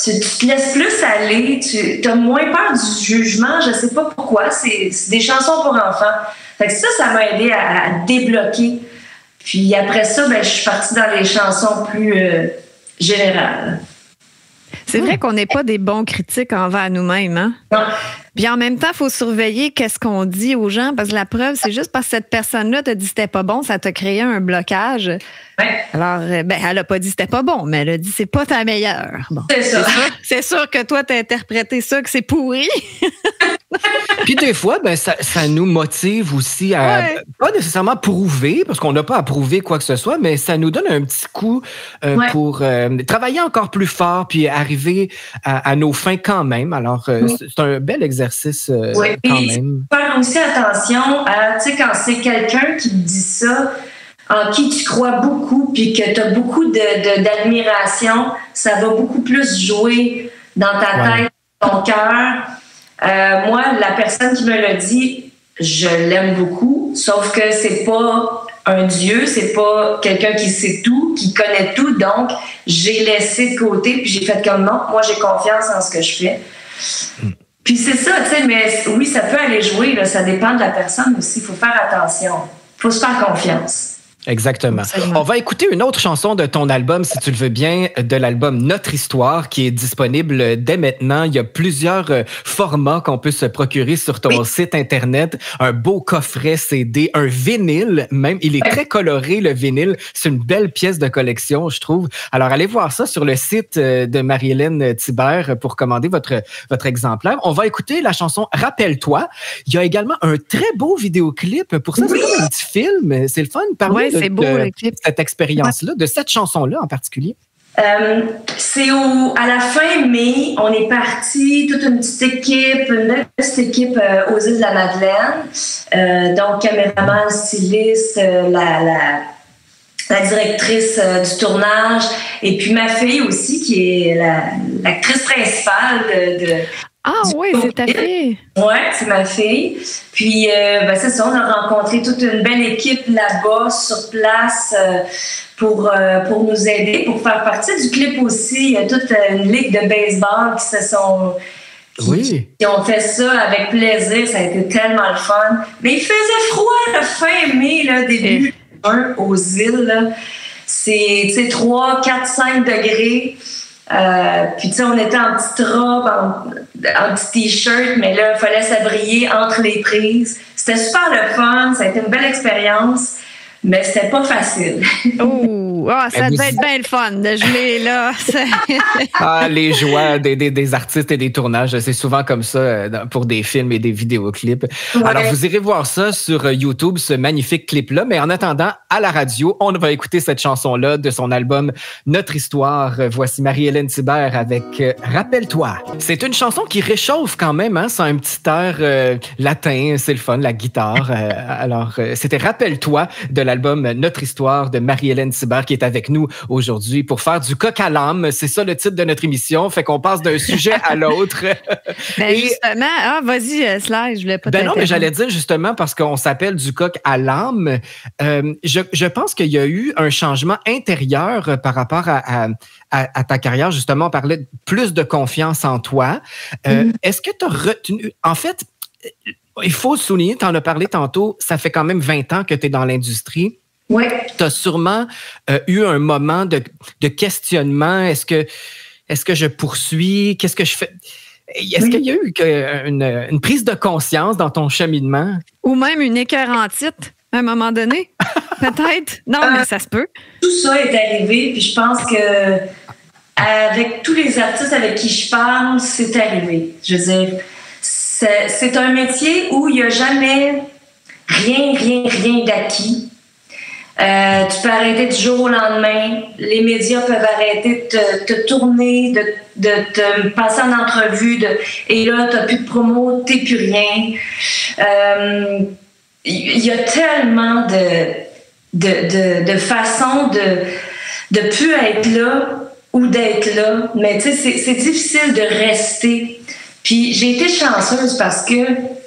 tu, tu te laisses plus aller, tu as moins peur du jugement, je sais pas pourquoi, c'est, c'est des chansons pour enfants. Fait que ça, ça m'a aidé à, à débloquer. Puis après ça, ben, je suis partie dans les chansons plus euh, générales. C'est vrai qu'on n'est pas des bons critiques envers nous-mêmes, hein? Non. Puis en même temps, il faut surveiller qu'est-ce qu'on dit aux gens, parce que la preuve, c'est juste parce que cette personne-là t'a dit que c'était pas bon, ça t'a créé un blocage. Ouais. Alors, ben, elle a pas dit que c'était pas bon, mais elle a dit c'est pas ta meilleure. Bon, c'est ça. C'est sûr, c'est sûr que toi, t'as interprété ça, que c'est pourri. Puis des fois, ben, ça, ça nous motive aussi à, ouais. pas nécessairement prouver, parce qu'on n'a pas à prouver quoi que ce soit, mais ça nous donne un petit coup euh, ouais. pour euh, travailler encore plus fort puis arriver à, à nos fins quand même. Alors, euh, oui. c'est un bel exercice euh, oui, quand même. Faire aussi attention à, tu sais, quand c'est quelqu'un qui te dit ça, en qui tu crois beaucoup puis que tu as beaucoup de, de, d'admiration, ça va beaucoup plus jouer dans ta ouais. tête, ton cœur. Euh, moi, la personne qui me l'a dit, je l'aime beaucoup, sauf que c'est pas un dieu, c'est pas quelqu'un qui sait tout, qui connaît tout, donc j'ai laissé de côté puis j'ai fait comme non, moi j'ai confiance en ce que je fais. Mm. Puis c'est ça, tu sais, mais oui, ça peut aller jouer, là, ça dépend de la personne aussi, il faut faire attention, il faut se faire confiance. Exactement. Absolument. On va écouter une autre chanson de ton album, si tu le veux bien, de l'album Notre Histoire, qui est disponible dès maintenant. Il y a plusieurs formats qu'on peut se procurer sur ton oui. site Internet. Un beau coffret C D, un vinyle même. Il est très coloré, le vinyle. C'est une belle pièce de collection, je trouve. Alors, allez voir ça sur le site de Marie-Hélène Thibert pour commander votre, votre exemplaire. On va écouter la chanson Rappelle-toi. Il y a également un très beau vidéoclip. Pour ça, c'est comme un petit film. C'est le fun. Parlez oui. C'est beau, de le clip. Cette expérience-là, de cette chanson-là en particulier? Euh, c'est au, à la fin mai, on est parti, toute une petite équipe, une belle petite équipe euh, aux îles de la Madeleine. Euh, donc, caméraman, styliste, euh, la, la, la directrice euh, du tournage, et puis ma fille aussi, qui est la, l'actrice principale de... de Ah oui, c'est ta fille. Oui, c'est ma fille. Puis, euh, ben, c'est ça, on a rencontré toute une belle équipe là-bas, sur place, euh, pour, euh, pour nous aider, pour faire partie du clip aussi. Il y a toute une ligue de baseball qui se sont... Qui, oui. qui ont fait ça avec plaisir. Ça a été tellement le fun. Mais il faisait froid la fin mai, là, début juin, aux îles. Là. C'est, tu sais, trois, quatre, cinq degrés. Euh, puis tu sais, on était en petite robe, en, en petit t-shirt, mais là, il fallait s'abrier entre les prises. C'était super le fun, ça a été une belle expérience, mais c'était pas facile. Oh, oh ça devait être bien le fun de geler là. Ah, les joies des, des, des artistes et des tournages, c'est souvent comme ça pour des films et des vidéoclips. Ouais. Alors, vous irez voir ça sur YouTube, ce magnifique clip-là, mais en attendant, à la radio, on va écouter cette chanson-là de son album Notre Histoire. Voici Marie-Hélène Thibert avec Rappelle-toi. C'est une chanson qui réchauffe quand même, hein, c'est un petit air euh, latin, c'est le fun, la guitare. Euh, alors, euh, c'était Rappelle-toi de l'album Notre Histoire de Marie-Hélène Thibert qui est avec nous aujourd'hui pour faire du coq à l'âme. C'est ça le titre de notre émission. Fait qu'on passe d'un sujet à l'autre. Ben Et, justement, ah, vas-y, Sly, je voulais pas Ben non, mais j'allais dire justement parce qu'on s'appelle du coq à l'âme. Euh, je, je pense qu'il y a eu un changement intérieur par rapport à, à, à, à ta carrière. Justement, on parlait de plus de confiance en toi. Euh, mm. Est-ce que tu as retenu... En fait, il faut souligner, tu en as parlé tantôt, ça fait quand même vingt ans que tu es dans l'industrie. Oui. Tu as sûrement euh, eu un moment de, de questionnement. Est-ce que, est-ce que je poursuis? Qu'est-ce que je fais? Est-ce oui. qu'il y a eu une, une prise de conscience dans ton cheminement? Ou même une écœurantite à un moment donné? Peut-être? Non, euh, mais ça se peut. Tout ça est arrivé, puis je pense que avec tous les artistes avec qui je parle, c'est arrivé. Je veux dire, c'est, c'est un métier où il n'y a jamais rien, rien, rien d'acquis. Euh, tu peux arrêter du jour au lendemain. Les médias peuvent arrêter de te, te tourner, de, de te passer en entrevue. De, et là, tu n'as plus de promo, tu n'es plus rien. Euh, il y a tellement de, de, de, de façons de ne plus être là ou d'être là. Mais tu sais, c'est, c'est difficile de rester. Puis j'ai été chanceuse parce que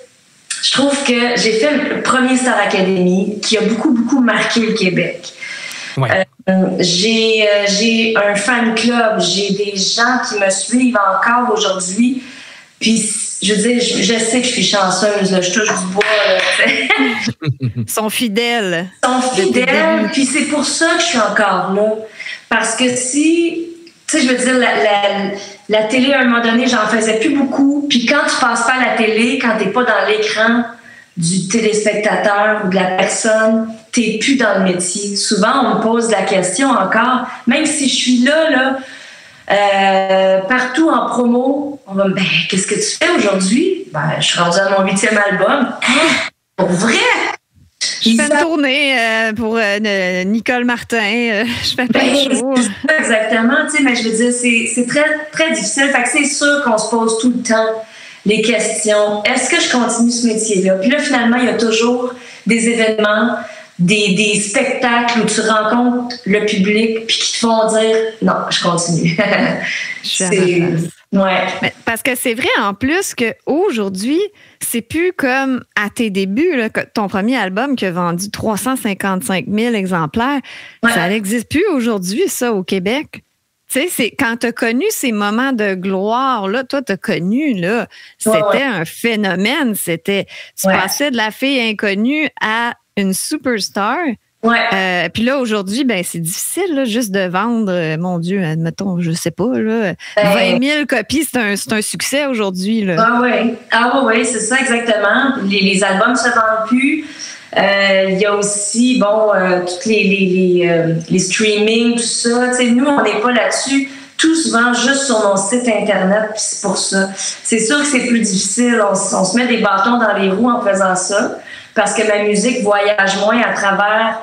je trouve que j'ai fait le premier Star Academy qui a beaucoup, beaucoup marqué le Québec. Ouais. Euh, J'ai, euh, j'ai un fan club, j'ai des gens qui me suivent encore aujourd'hui. Puis, je veux dire, je, je sais que je suis chanceuse, là, je touche du bois. Ils sont fidèles. Ils sont fidèles, puis c'est pour ça que je suis encore là. Parce que si, tu sais, je veux dire, la, la, la télé, à un moment donné, j'en faisais plus beaucoup. Puis quand tu passes pas à la télé, quand t'es pas dans l'écran du téléspectateur ou de la personne, t'es plus dans le métier. Souvent, on me pose la question encore, même si je suis là, là, euh, partout en promo, on va me dire, ben, qu'est-ce que tu fais aujourd'hui? Ben, je suis rendue à mon huitième album. Hein? Pour vrai? Je fais une tournée euh, pour euh, Nicole Martin. Euh, je fais plein de choses. Exactement. Tu sais, mais je veux dire, c'est, c'est très, très difficile. Fait que c'est sûr qu'on se pose tout le temps les questions. Est-ce que je continue ce métier-là? Puis là, finalement, il y a toujours des événements, des, des spectacles où tu rencontres le public puis qui te font dire non, je continue. Je suis c'est... Ouais. Mais parce que c'est vrai en plus qu'aujourd'hui, c'est plus comme à tes débuts, là, ton premier album qui a vendu trois cent cinquante-cinq mille exemplaires. Ouais. Ça n'existe plus aujourd'hui, ça, au Québec. Tu sais, c'est quand tu as connu ces moments de gloire, là, toi, tu as connu, là, c'était ouais, ouais. un phénomène. C'était, tu ouais. passais de la fille inconnue à une superstar. Ouais. Euh, puis là, aujourd'hui, ben c'est difficile là, juste de vendre, euh, mon Dieu, admettons, je sais pas, là, ben, vingt mille copies, c'est un, c'est un succès aujourd'hui. Là. Ah oui, ah oui, c'est ça exactement. Les, les albums se vendent plus. Il euh, y a aussi, bon, euh, tous les, les, les, euh, les streamings, tout ça. T'sais, nous, on n'est pas là-dessus. Tout se vend juste sur mon site Internet, puis c'est pour ça. C'est sûr que c'est plus difficile. On, on se met des bâtons dans les roues en faisant ça, parce que ma musique voyage moins à travers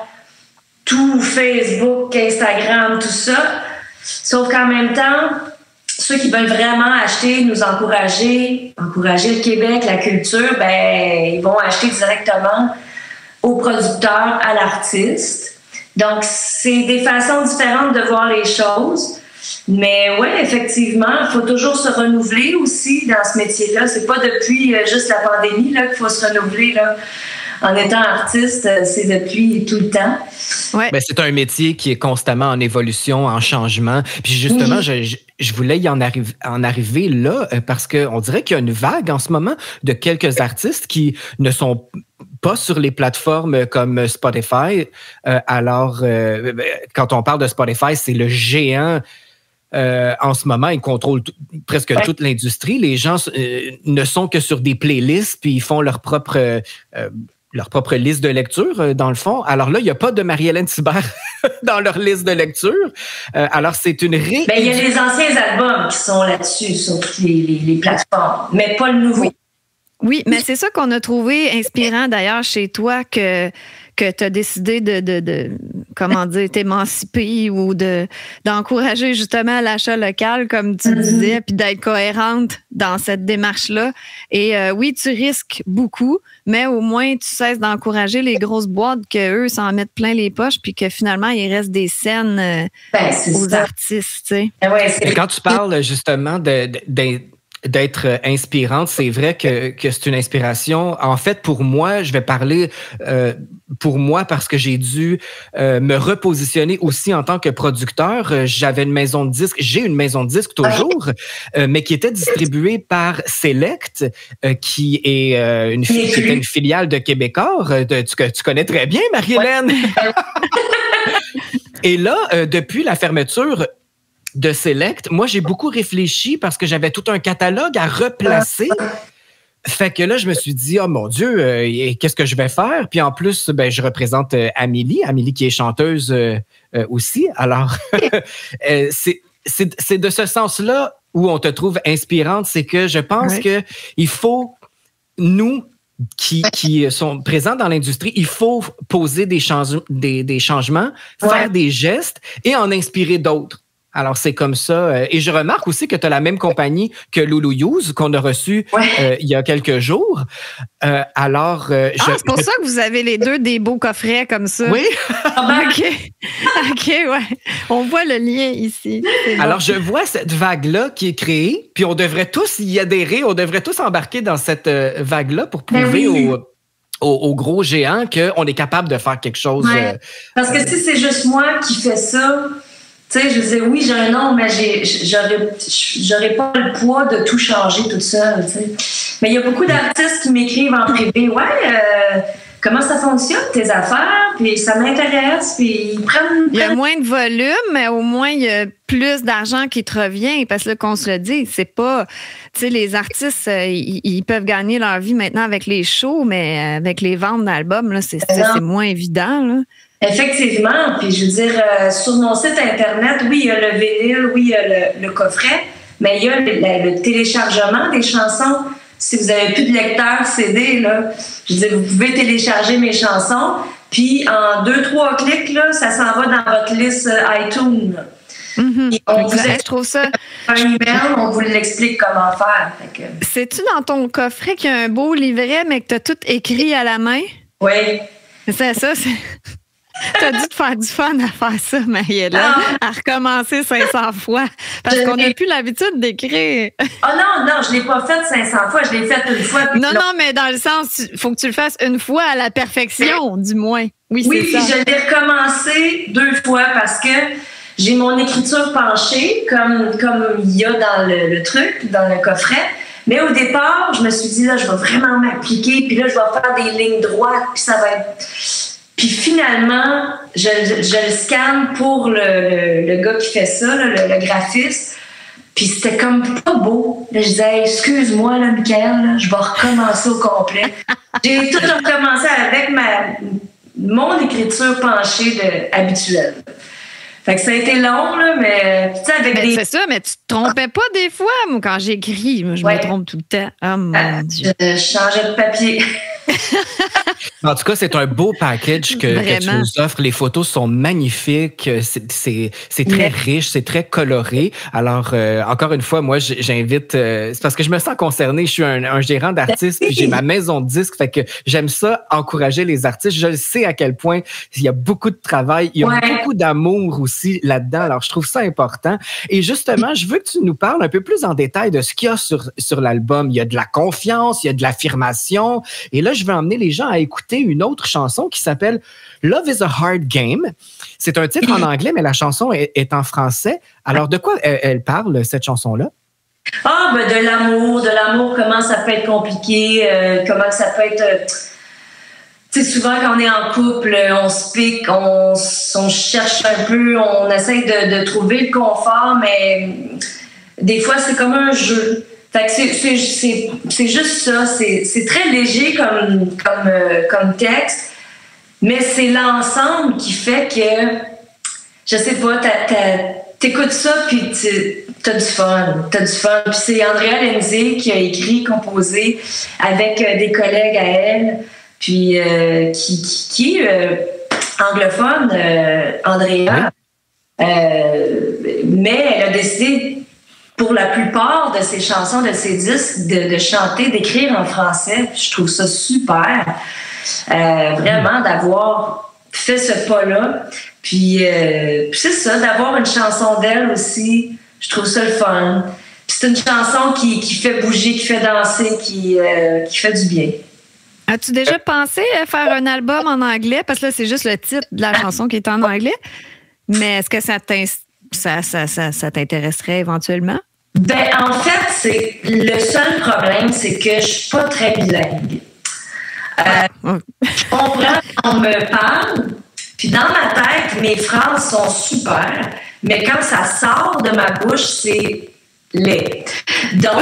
tout Facebook, Instagram, tout ça. Sauf qu'en même temps, ceux qui veulent vraiment acheter, nous encourager, encourager le Québec, la culture, ben ils vont acheter directement au producteur, à l'artiste. Donc, c'est des façons différentes de voir les choses. Mais oui, effectivement, il faut toujours se renouveler aussi dans ce métier-là. C'est pas depuis juste la pandémie là, qu'il faut se renouveler, là. En étant artiste, c'est depuis tout le temps. Ouais. Ben, c'est un métier qui est constamment en évolution, en changement. Puis justement, oui. je, je, je voulais y en, arrive, en arriver là parce qu'on dirait qu'il y a une vague en ce moment de quelques artistes qui ne sont pas sur les plateformes comme Spotify. Euh, alors, euh, quand on parle de Spotify, c'est le géant. Euh, en ce moment, ils contrôlent t- presque ouais. toute l'industrie. Les gens euh, ne sont que sur des playlists, puis ils font leur propre... Euh, leur propre liste de lecture, euh, dans le fond. Alors là, il n'y a pas de Marie-Hélène Thibert dans leur liste de lecture. Euh, alors, c'est une ré... Ben, il y a les anciens albums qui sont là-dessus, sur toutes les, les, les plateformes, mais pas le nouveau. Oui, oui, mais c'est ça qu'on a trouvé inspirant, d'ailleurs, chez toi, que, que tu as décidé de, de, de, comment dire, t'émanciper ou de, d'encourager justement l'achat local, comme tu mm-hmm. disais, puis d'être cohérente dans cette démarche-là. Et euh, oui, tu risques beaucoup, mais au moins, tu cesses d'encourager les grosses boîtes qu'eux s'en mettent plein les poches, puis que finalement, il reste des scènes euh, ben, aux ça. artistes. Tu sais. Ouais, c'est... Quand tu parles justement de, de, de, d'être inspirante, c'est vrai que, que c'est une inspiration. En fait, pour moi, je vais parler euh, pour moi parce que j'ai dû euh, me repositionner aussi en tant que producteur. J'avais une maison de disques, j'ai une maison de disques toujours, euh, mais qui était distribuée par Select, euh, qui est euh, une qui était une filiale de Québécois. De, tu, tu connais très bien, Marie-Hélène. Ouais. Et là, euh, depuis la fermeture de Select, moi, j'ai beaucoup réfléchi parce que j'avais tout un catalogue à replacer. Fait que là, je me suis dit, oh mon Dieu, euh, qu'est-ce que je vais faire? Puis en plus, ben, je représente euh, Amélie, Amélie qui est chanteuse euh, euh, aussi. Alors, euh, c'est, c'est, c'est de ce sens-là où on te trouve inspirante, c'est que je pense oui. qu'il faut, nous, qui, qui sont présents dans l'industrie, il faut poser des, change- des, des changements, ouais. faire des gestes et en inspirer d'autres. Alors, c'est comme ça. Et je remarque aussi que tu as la même compagnie que Loulou Hughes qu'on a reçu ouais. euh, il y a quelques jours. Euh, alors, euh, ah, je... c'est pour ça que vous avez les deux des beaux coffrets comme ça. Oui. OK. OK, ouais. On voit le lien ici. Alors, bon. je vois cette vague-là qui est créée, puis on devrait tous y adhérer, on devrait tous embarquer dans cette euh, vague-là pour prouver oui. aux... aux, aux gros géants qu'on est capable de faire quelque chose. Ouais. Euh, Parce que si c'est juste moi qui fais ça, tu sais, je disais, oui, j'ai un nom, mais j'ai, j'aurais, j'aurais pas le poids de tout changer toute seule, tu sais. Mais il y a beaucoup d'artistes qui m'écrivent en privé, ouais, euh, comment ça fonctionne, tes affaires, puis ça m'intéresse, puis ils prennent... Il y a moins de volume, mais au moins, il y a plus d'argent qui te revient, parce que là, qu'on se le dit, c'est pas... Tu sais, les artistes, ils, ils peuvent gagner leur vie maintenant avec les shows, mais avec les ventes d'albums, là, c'est, c'est, c'est moins évident, là. Effectivement, puis je veux dire, euh, sur mon site Internet, oui, il y a le vinyle, oui, il y a le, le coffret, mais il y a le, le, le téléchargement des chansons. Si vous n'avez plus de lecteur C D, là, je veux dire, vous pouvez télécharger mes chansons, puis en deux, trois clics, là, ça s'en va dans votre liste iTunes. Mm-hmm. On vous je trouve ça. Un email, on vous l'explique comment faire. Fait que... C'est-tu dans ton coffret qu'il y a un beau livret, mais que tu as tout écrit à la main? Oui. C'est ça, c'est... T'as dû te faire du fun à faire ça, Marie-Hélène, à recommencer cinq cents fois, parce je qu'on n'a plus l'habitude d'écrire. Oh non, non, je ne l'ai pas fait cinq cents fois, je l'ai fait une fois. Non, non, mais dans le sens, il faut que tu le fasses une fois à la perfection, du moins. Oui, oui, c'est puis ça. je l'ai recommencé deux fois parce que j'ai mon écriture penchée, comme comme il y a dans le, le truc, dans le coffret. Mais au départ, je me suis dit, là, je vais vraiment m'appliquer, puis là, je vais faire des lignes droites, puis ça va être... Puis finalement, je, je, je le scanne pour le, le, le gars qui fait ça, là, le, le graphiste. Puis c'était comme pas beau. Là, je disais, hey, excuse-moi, là, Michael, là, je vais recommencer au complet. J'ai tout recommencé avec ma, mon écriture penchée de, habituelle. Fait que ça a été long, là, mais tu sais, avec ben, des... C'est ça, mais tu te trompais pas des fois. Moi, quand j'écris, moi, je ouais. me trompe tout le temps. Oh mon ah, Dieu. Je, je changeais de papier. En tout cas, c'est un beau package que, que tu nous offres. Les photos sont magnifiques. C'est, c'est, c'est très oui. riche, c'est très coloré. Alors, euh, encore une fois, moi, j'invite... Euh, c'est parce que je me sens concernée. Je suis un, un gérant d'artistes, puis j'ai ma maison de disques. Fait que j'aime ça, encourager les artistes. Je le sais à quel point il y a beaucoup de travail. Il y a ouais. beaucoup d'amour aussi là-dedans. Alors, je trouve ça important. Et justement, je veux que tu nous parles un peu plus en détail de ce qu'il y a sur, sur l'album. Il y a de la confiance, il y a de l'affirmation. Et là, je veux emmener les gens à écouter une autre chanson qui s'appelle Love is a Hard Game. C'est un titre en anglais, mais la chanson est, est en français. Alors, de quoi elle, elle parle, cette chanson-là? Ah, ben de l'amour, de l'amour, comment ça peut être compliqué, euh, comment ça peut être... Euh, tu sais, souvent, quand on est en couple, on se pique, on, on cherche un peu, on essaie de, de trouver le confort, mais des fois, c'est comme un jeu. Fait que c'est, c'est, c'est, c'est juste ça. C'est, c'est très léger comme, comme, euh, comme texte, mais c'est l'ensemble qui fait que, je sais pas, t'as, t'as, t'écoutes ça puis t'as du fun. T'as du fun. Puis c'est Andrea Lenzi qui a écrit, composé avec euh, des collègues à elle, puis euh, qui, qui, qui euh, anglophone, euh, Andrea. Euh, mais elle a décidé, pour la plupart de ses chansons, de ses disques, de, de chanter, d'écrire en français. Je trouve ça super, euh, vraiment, d'avoir fait ce pas-là. Puis, euh, puis c'est ça, d'avoir une chanson d'elle aussi, je trouve ça le fun. Puis c'est une chanson qui, qui fait bouger, qui fait danser, qui, euh, qui fait du bien. As-tu déjà pensé à faire un album en anglais? Parce que là, c'est juste le titre de la chanson qui est en anglais. Mais est-ce que ça t'inspire? Ça, ça, ça, ça t'intéresserait éventuellement? Ben, en fait, c'est le seul problème, c'est que je suis pas très bilingue. Euh, je comprends quand on me parle, puis dans ma tête, mes phrases sont super, mais quand ça sort de ma bouche, c'est laid. Donc,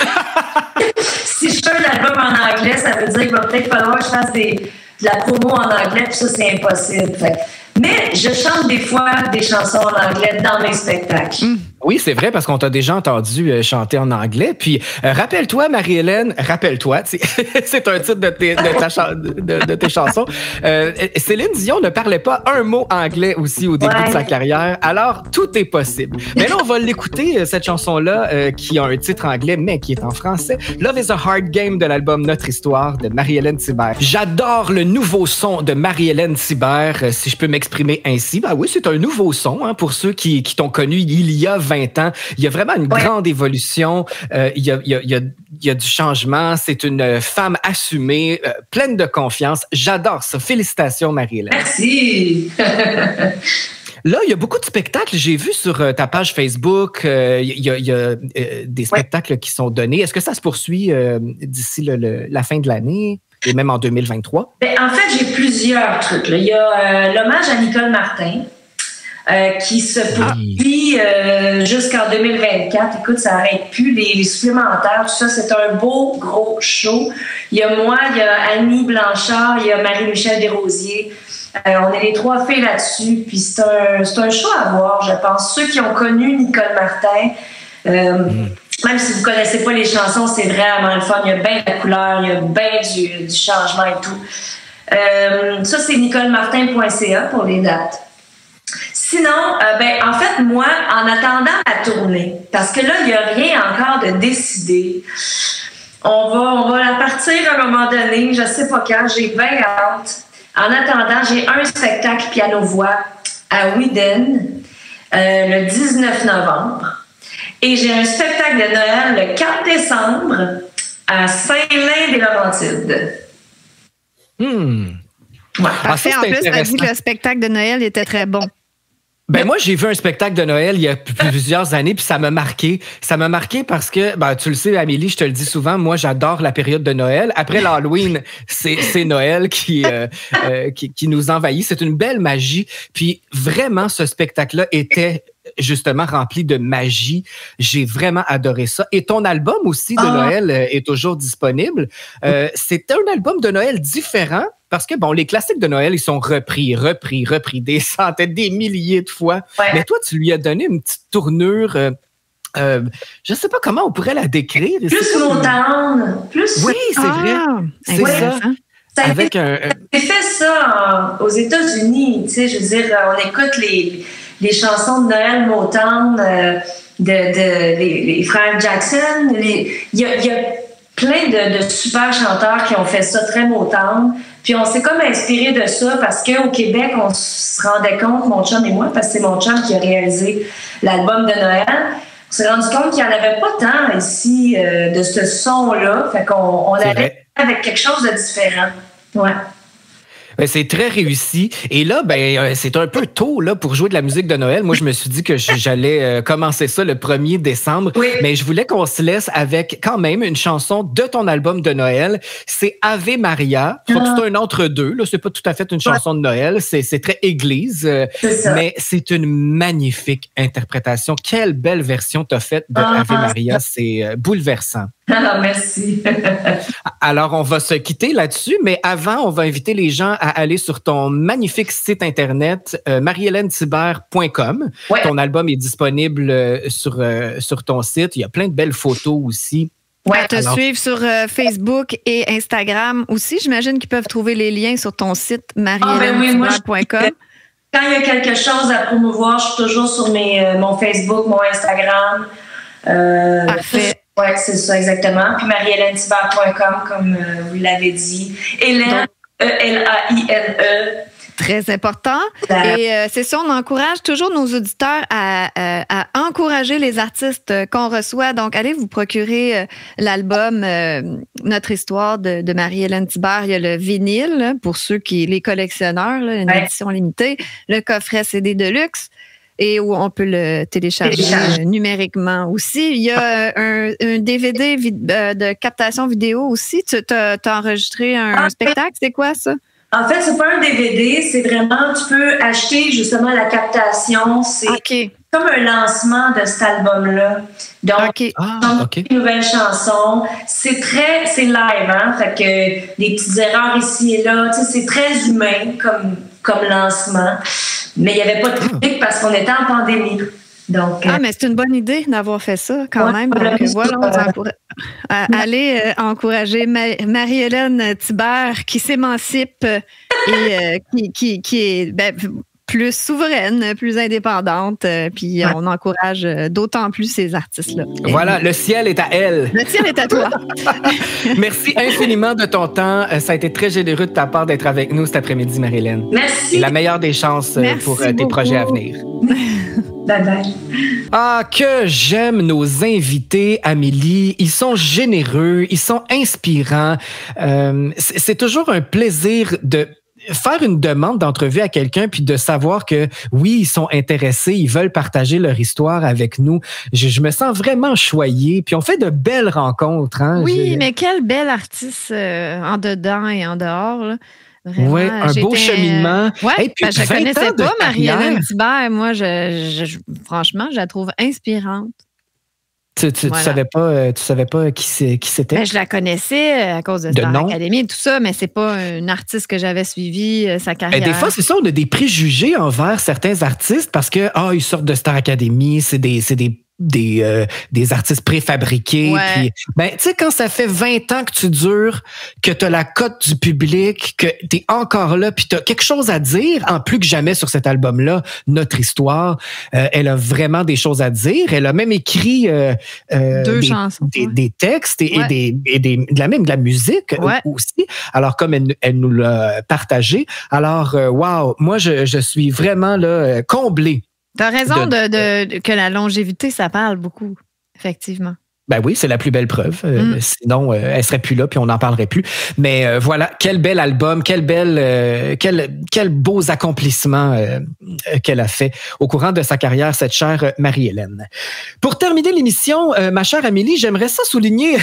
si je fais un album en anglais, ça veut dire qu'il va peut-être falloir que je fasse des, de la promo en anglais, puis ça, c'est impossible. Fait. Mais je chante des fois des chansons en anglais dans mes spectacles. Mmh. Oui, c'est vrai, parce qu'on t'a déjà entendu euh, chanter en anglais. Puis, euh, rappelle-toi, Marie-Hélène, rappelle-toi, c'est un titre de tes, de ta cha- de, de tes chansons. Euh, Céline Dion ne parlait pas un mot anglais aussi au début ouais. de sa carrière. Alors, tout est possible. Mais là, on va l'écouter, cette chanson-là, euh, qui a un titre anglais, mais qui est en français. Love is a Hard Game de l'album Notre Histoire de Marie-Hélène Thibert. J'adore le nouveau son de Marie-Hélène Thibert, euh, si je peux m'exprimer ainsi. Ben oui, c'est un nouveau son, hein, pour ceux qui, qui t'ont connu il y a vingt vingt ans. Il y a vraiment une ouais. grande évolution. Euh, il, y a, il, y a, il, y a, il y a du changement. C'est une femme assumée, euh, pleine de confiance. J'adore ça. Félicitations, Marie-Hélène. Merci. Là, il y a beaucoup de spectacles. J'ai vu sur euh, ta page Facebook, euh, il y a, il y a euh, des spectacles ouais. qui sont donnés. Est-ce que ça se poursuit euh, d'ici le, le, la fin de l'année et même en deux mille vingt-trois? Bien, en fait, j'ai plusieurs trucs. Là. Il y a euh, l'hommage à Nicole Martin euh, qui se poursuit euh, jusqu'en deux mille vingt-quatre. Écoute, ça n'arrête plus. Les, les supplémentaires, tout ça, c'est un beau, gros show. Il y a moi, il y a Annie Blanchard, il y a Marie-Michel Desrosiers. Euh, on est les trois filles là-dessus, puis c'est un, c'est un show à voir, je pense. Ceux qui ont connu Nicole Martin, euh, mm. même si vous ne connaissez pas les chansons, c'est vraiment le fun. Il y a bien de la couleur, il y a bien du, du changement et tout. Euh, ça, c'est nicole martin point c a pour les dates. Sinon, euh, ben, en fait, moi, en attendant la tournée, parce que là, il n'y a rien encore de décidé, on va, on va la partir à un moment donné, je ne sais pas quand, j'ai bien hâte. En attendant, j'ai un spectacle piano-voix à Whedon euh, le dix-neuf novembre. Et j'ai un spectacle de Noël le quatre décembre à Saint-Lin-des-Laurentides. Hmm. Ouais. Parfait. Ah, en plus, tu as dit que le spectacle de Noël était très bon. Ben moi, j'ai vu un spectacle de Noël il y a plusieurs années, puis ça m'a marqué. Ça m'a marqué parce que, ben, tu le sais, Amélie, je te le dis souvent, moi, j'adore la période de Noël. Après l'Halloween, c'est, c'est Noël qui, euh, euh, qui, qui nous envahit. C'est une belle magie. Puis vraiment, ce spectacle-là était justement rempli de magie. J'ai vraiment adoré ça. Et ton album aussi de oh. Noël est toujours disponible. Euh, c'est un album de Noël différent. Parce que, bon, les classiques de Noël, ils sont repris, repris, repris des centaines, des milliers de fois. Ouais. Mais toi, tu lui as donné une petite tournure, euh, euh, je ne sais pas comment on pourrait la décrire. Plus montagne, plus... Oui, c'est ah, vrai. C'est ouais. ça. Ça Avec un... J'ai fait ça en, aux États-Unis, tu sais, je veux dire, on écoute les, les chansons de Noël Motown euh, de, de les, les frères Jackson. Il y a, y a plein de, de super chanteurs qui ont fait ça très Motown. Puis on s'est comme inspiré de ça parce qu'au Québec, on se rendait compte, mon chum et moi, parce que c'est mon chum qui a réalisé l'album de Noël, on s'est rendu compte qu'il n'y en avait pas tant ici euh, de ce son-là. Fait qu'on on allait avec quelque chose de différent. Ouais. Ben, c'est très réussi. Et là, ben, c'est un peu tôt là, pour jouer de la musique de Noël. Moi, je me suis dit que j'allais euh, commencer ça le premier décembre. Oui. Mais je voulais qu'on se laisse avec quand même une chanson de ton album de Noël. C'est Ave Maria. Ah. C'est un entre-deux. Là. C'est pas tout à fait une chanson ouais. de Noël. C'est, c'est très église. Euh, c'est mais c'est une magnifique interprétation. Quelle belle version t'as faite de ah, Ave Maria. C'est euh, bouleversant. Ah, merci. Alors, on va se quitter là-dessus, mais avant, on va inviter les gens à aller sur ton magnifique site Internet, euh, marie hélène thibert point com. Ouais. Ton album est disponible euh, sur, euh, sur ton site. Il y a plein de belles photos aussi. Ouais, à te Alors... suivre sur euh, Facebook et Instagram aussi. J'imagine qu'ils peuvent trouver les liens sur ton site marie hélène thibert point com. Ah, ben oui, quand il y a quelque chose à promouvoir, je suis toujours sur mes, euh, mon Facebook, mon Instagram. Euh, Parfait. Oui, c'est ça, exactement. Puis marie hélène thibert point com, comme euh, vous l'avez dit. Hélène, E L A I N E. Très important. Ouais. Et euh, c'est ça, on encourage toujours nos auditeurs à, à, à encourager les artistes qu'on reçoit. Donc, allez vous procurer euh, l'album euh, Notre histoire de, de Marie-Hélène Thibert. Il y a le vinyle, là, pour ceux qui les collectionneurs, là, une ouais. édition limitée. Le coffret C D de luxe. Et où on peut le télécharger Télécharge. numériquement aussi. Il y a un, un D V D vid- de captation vidéo aussi. Tu as, as enregistré un en spectacle, fait, c'est quoi ça? En fait, c'est pas un D V D, c'est vraiment, tu peux acheter justement la captation. C'est okay. comme un lancement de cet album-là. Donc, okay. ah, okay. une nouvelle chanson. C'est très, c'est live, hein? Fait que des petites erreurs ici et là. Tu sais, c'est très humain comme, comme lancement. Mais il n'y avait pas de public parce qu'on était en pandémie. Donc, ah, mais c'est une bonne idée d'avoir fait ça quand ouais, même. Donc, voilà, on encourage, euh, aller euh, encourager Ma- Marie-Hélène Thibert qui s'émancipe et euh, qui, qui, qui est... Ben, plus souveraine, plus indépendante. Euh, puis ouais. on encourage d'autant plus ces artistes-là. Voilà, le ciel est à elle. Le ciel est à toi. Merci infiniment de ton temps. Ça a été très généreux de ta part d'être avec nous cet après-midi, Marie-Hélène. Merci. Et la meilleure des chances Merci pour tes beaucoup. projets à venir. Bye bye. Ah, que j'aime nos invités, Amélie. Ils sont généreux, ils sont inspirants. Euh, c'est, c'est toujours un plaisir de faire une demande d'entrevue à quelqu'un puis de savoir que oui, ils sont intéressés, ils veulent partager leur histoire avec nous. Je, je me sens vraiment choyée. Puis on fait de belles rencontres. Hein? Oui, je... mais quel bel artiste euh, en dedans et en dehors, là. Oui, un beau cheminement. Oui, hey, ben, je ne connaissais pas Marie-Hélène Thibert. Moi, je, je, je, franchement, je la trouve inspirante. Tu, tu, voilà. tu savais pas, tu savais pas qui, c'est, qui c'était? Ben, je la connaissais à cause de, de Star nom. Academy et tout ça, mais c'est pas une artiste que j'avais suivi sa carrière. Ben, des fois, c'est ça, on a des préjugés envers certains artistes parce que ah, ils sortent de Star Academy, c'est des, c'est des Des, euh, des artistes préfabriqués. Ouais. Puis, ben, tu sais, quand ça fait vingt ans que tu dures, que tu as la cote du public, que tu es encore là, puis tu as quelque chose à dire, en plus que jamais sur cet album-là, Notre Histoire, euh, elle a vraiment des choses à dire. Elle a même écrit euh, euh, Deux des, chansons, des, ouais. des textes et, ouais. et, des, et des, de la même de la musique ouais. aussi. Alors, comme elle, elle nous l'a partagé. Alors, euh, wow, moi, je, je suis vraiment là, comblé. T'as raison de, de, de, que la longévité, ça parle beaucoup, effectivement. Ben oui, c'est la plus belle preuve. Mm. Euh, sinon, euh, elle serait plus là, puis on n'en parlerait plus. Mais euh, voilà, quel bel album, quel bel, euh, quel, quel beaux accomplissements euh, qu'elle a fait au courant de sa carrière, cette chère Marie-Hélène. Pour terminer l'émission, euh, ma chère Amélie, j'aimerais ça souligner.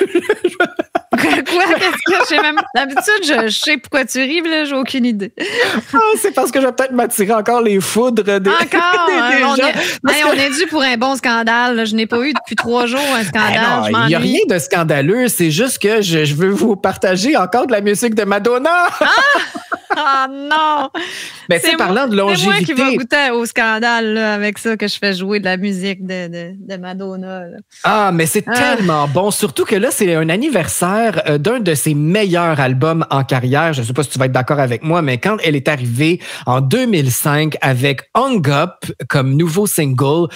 Quoi? Qu'est-ce que je sais même. D'habitude, je, je sais pourquoi tu ris, mais là, j'ai aucune idée. Ah, c'est parce que je vais peut-être m'attirer encore les foudres des, encore, des, des hein, on gens. Est, hey, on est dû pour un bon scandale. Là. Je n'ai pas eu depuis trois jours un scandale. Il n'y a rien de scandaleux. C'est juste que je, je veux vous partager encore de la musique de Madonna. Ah! Oh non! Mais tu sais, parlant de longévité... C'est moi qui va goûter au scandale là, avec ça que je fais jouer de la musique de, de, de Madonna. Là. Ah, mais c'est ah. tellement bon. Surtout que là, c'est un anniversaire euh, d'un de ses meilleurs albums en carrière. Je ne sais pas si tu vas être d'accord avec moi, mais quand elle est arrivée en deux mille cinq avec Hung Up comme nouveau single...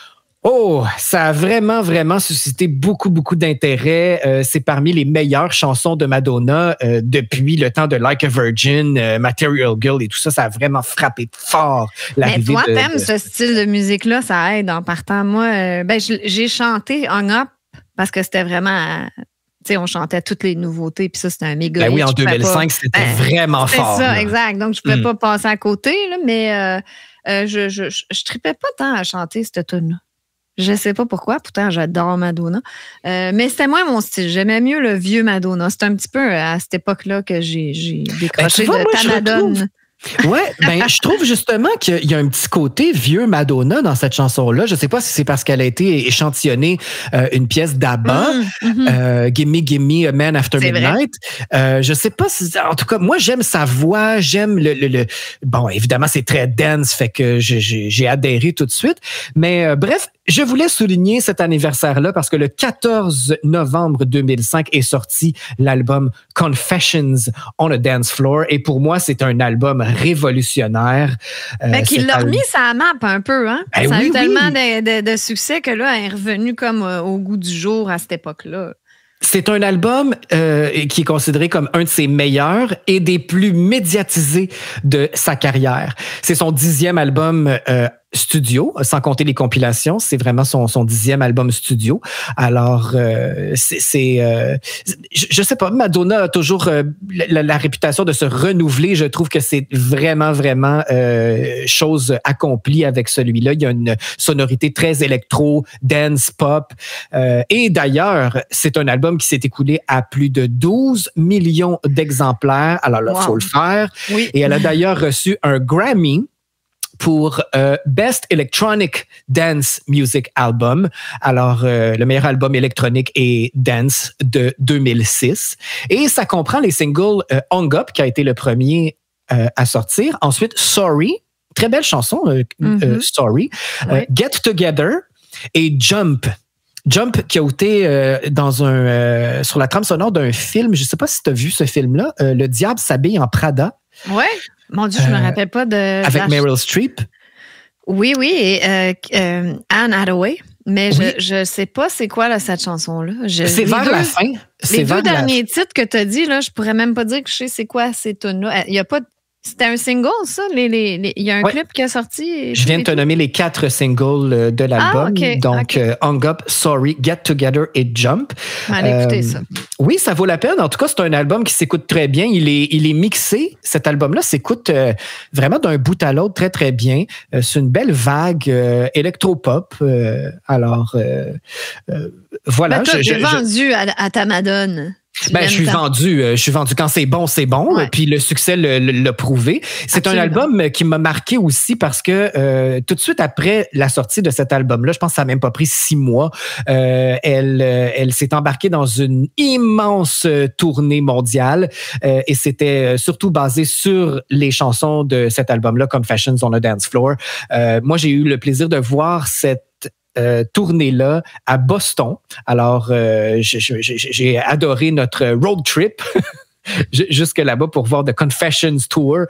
Oh, ça a vraiment, vraiment suscité beaucoup, beaucoup d'intérêt. Euh, c'est parmi les meilleures chansons de Madonna euh, depuis le temps de Like a Virgin, euh, Material Girl et tout ça. Ça a vraiment frappé fort l'arrivée. Mais toi, de, t'aimes de... ce style de musique-là, ça aide en partant. Moi, euh, ben, j'ai chanté Hung Up parce que c'était vraiment... Tu sais, on chantait toutes les nouveautés, puis ça, c'était un méga. Ben oui, en deux mille cinq, c'était ben, vraiment fort. C'est ça, là. exact. Donc, je ne pouvais mm. pas passer à côté, là, mais euh, euh, je, je, je, je tripais pas tant à chanter cette tune-là. Je sais pas pourquoi, pourtant j'adore Madonna. Euh, mais c'était moins mon style. J'aimais mieux le vieux Madonna. C'est un petit peu à cette époque-là que j'ai, j'ai décroché ben, vois, de Tamadone. Ouais, ben je trouve justement qu'il y a un petit côté vieux Madonna dans cette chanson-là. Je sais pas si c'est parce qu'elle a été échantillonnée euh, une pièce d'Abba, mmh, mmh. euh, Gimme Gimme a Man After c'est Midnight. Euh, je sais pas si, en tout cas, moi j'aime sa voix, j'aime le, le, le... bon, évidemment c'est très dance, fait que j'ai, j'ai adhéré tout de suite. Mais euh, bref, je voulais souligner cet anniversaire-là parce que le quatorze novembre deux mille cinq est sorti l'album Confessions on a Dance Floor et pour moi c'est un album révolutionnaire. Euh, ben, qu'il l'a remis sa map un peu, hein? Ben ça oui, a eu oui. tellement de, de, de succès que là, elle est revenue comme euh, au goût du jour à cette époque-là. C'est un album euh, qui est considéré comme un de ses meilleurs et des plus médiatisés de sa carrière. C'est son dixième album euh, studio, sans compter les compilations. C'est vraiment son, son dixième album studio. Alors, euh, c'est... c'est euh, je, je sais pas, Madonna a toujours euh, la, la réputation de se renouveler. Je trouve que c'est vraiment, vraiment euh, chose accomplie avec celui-là. Il y a une sonorité très électro, dance, pop. Euh, et d'ailleurs, c'est un album qui s'est écoulé à plus de douze millions d'exemplaires. Alors là, il wow. faut le faire. Oui. Et elle a d'ailleurs reçu un Grammy pour euh, Best Electronic Dance Music Album. Alors, euh, le meilleur album électronique et dance de deux mille six. Et ça comprend les singles euh, Hung Up, qui a été le premier euh, à sortir. Ensuite, Sorry, très belle chanson, euh, mm-hmm. euh, Sorry. Oui. Euh, Get Together et Jump. Jump qui a été euh, dans un euh, sur la trame sonore d'un film. Je ne sais pas si tu as vu ce film-là. Euh, Le diable s'habille en Prada. Ouais. Mon Dieu, je ne me rappelle pas de... Avec la... Meryl Streep. Oui, oui, et euh, euh, Anne Hathaway. Mais oui. je ne sais pas c'est quoi là, cette chanson-là. Je, c'est vers deux, la fin. Les deux derniers la... titres que tu as dit, là, je pourrais même pas dire que je sais c'est quoi ces tunes-là. Il y a pas de... C'était un single, ça? Les, les, les... Il y a un ouais. clip qui est sorti? Je viens de te nommer les quatre singles de l'album. Ah, okay. Donc, okay. Euh, Hung Up, Sorry, Get Together et Jump. Allez, euh, écoutez ça. Oui, ça vaut la peine. En tout cas, c'est un album qui s'écoute très bien. Il est, il est mixé. Cet album-là s'écoute euh, vraiment d'un bout à l'autre très, très bien. Euh, c'est une belle vague euh, électropop. Euh, alors, euh, euh, voilà. Ben, toi, je, t'es je, vendu je... à, à ta Madone. Ben, je suis ta... vendu, euh, je suis vendu quand c'est bon, c'est bon. Ouais. Puis le succès l'a prouvé. C'est Absolument. Un album qui m'a marqué aussi parce que euh, tout de suite après la sortie de cet album-là, je pense que ça n'a même pas pris six mois, euh, elle, euh, elle s'est embarquée dans une immense tournée mondiale euh, et c'était surtout basé sur les chansons de cet album-là, comme Fashions on a Dance Floor. Euh, moi, j'ai eu le plaisir de voir cette Euh, tournée-là à Boston. Alors, euh, j'ai adoré notre road trip jusque là-bas pour voir The Confessions Tour.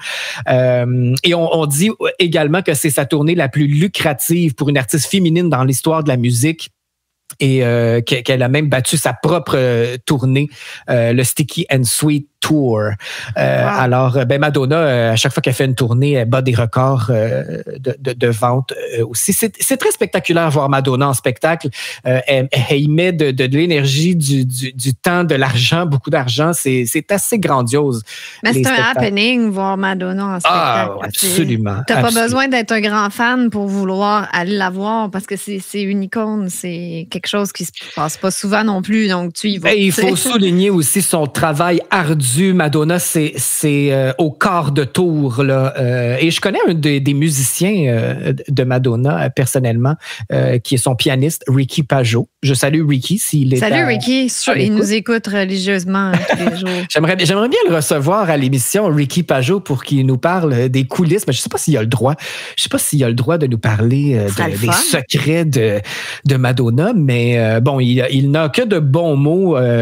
Euh, et on, on dit également que c'est sa tournée la plus lucrative pour une artiste féminine dans l'histoire de la musique. Et euh, qu'elle a même battu sa propre euh, tournée, euh, le Sticky and Sweet Tour. Euh, wow. Alors, ben Madonna, euh, à chaque fois qu'elle fait une tournée, elle bat des records euh, de, de, de vente euh, aussi. C'est très spectaculaire voir Madonna en spectacle. Euh, elle, elle y met de, de, de l'énergie, du, du, du temps, de l'argent, beaucoup d'argent. C'est assez grandiose. Mais c'est un happening voir Madonna en spectacle. Ah, absolument. Tu n'as pas besoin d'être un grand fan pour vouloir aller la voir parce que c'est une icône, c'est quelque chose qui se passe pas souvent non plus, donc tu y vas. Et il faut souligner aussi son travail ardu. Madonna, c'est euh, au quart de tour. Là, euh, et je connais un des, des musiciens euh, de Madonna, euh, personnellement, euh, qui est son pianiste, Ricky Pajot. Je salue Ricky s'il est Salut à, Ricky, à il nous écoute religieusement tous les jours. J'aimerais bien le recevoir à l'émission, Ricky Pajot, pour qu'il nous parle des coulisses, mais je ne sais pas s'il a le droit. Je sais pas s'il a le droit de nous parler euh, de, des secrets de, de Madonna, mais euh, bon, il, il n'a que de bons mots euh,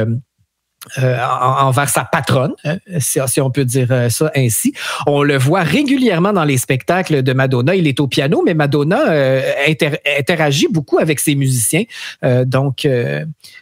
euh, envers sa patronne, hein, si, si on peut dire ça ainsi. On le voit régulièrement dans les spectacles de Madonna. Il est au piano, mais Madonna euh, inter interagit beaucoup avec ses musiciens. Euh, donc, euh,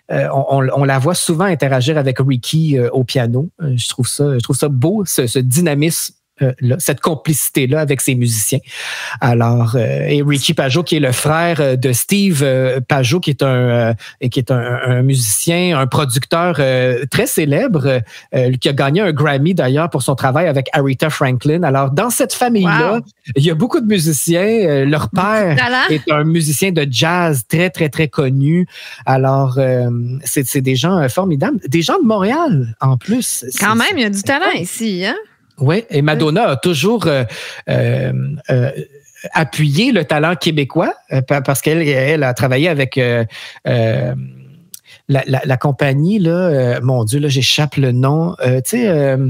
on, on la voit souvent interagir avec Ricky euh, au piano. Je trouve ça, je trouve ça beau, ce, ce dynamisme. Euh, là, cette complicité-là avec ses musiciens. Alors, euh, et Ricky Pajot, qui est le frère de Steve euh, Pajot, qui est un euh, qui est un, un musicien, un producteur euh, très célèbre, euh, qui a gagné un Grammy d'ailleurs pour son travail avec Aretha Franklin. Alors, dans cette famille-là, wow. il y a beaucoup de musiciens. Euh, leur père est un musicien de jazz très, très, très connu. Alors, euh, c'est des gens euh, formidables. Des gens de Montréal, en plus. Quand même, il y a du talent ici, hein? Oui, et Madonna a toujours euh, euh, euh, appuyé le talent québécois euh, parce qu'elle elle a travaillé avec euh, euh, la, la, la compagnie, là, euh, mon Dieu, là, j'échappe le nom, euh, tu sais, euh,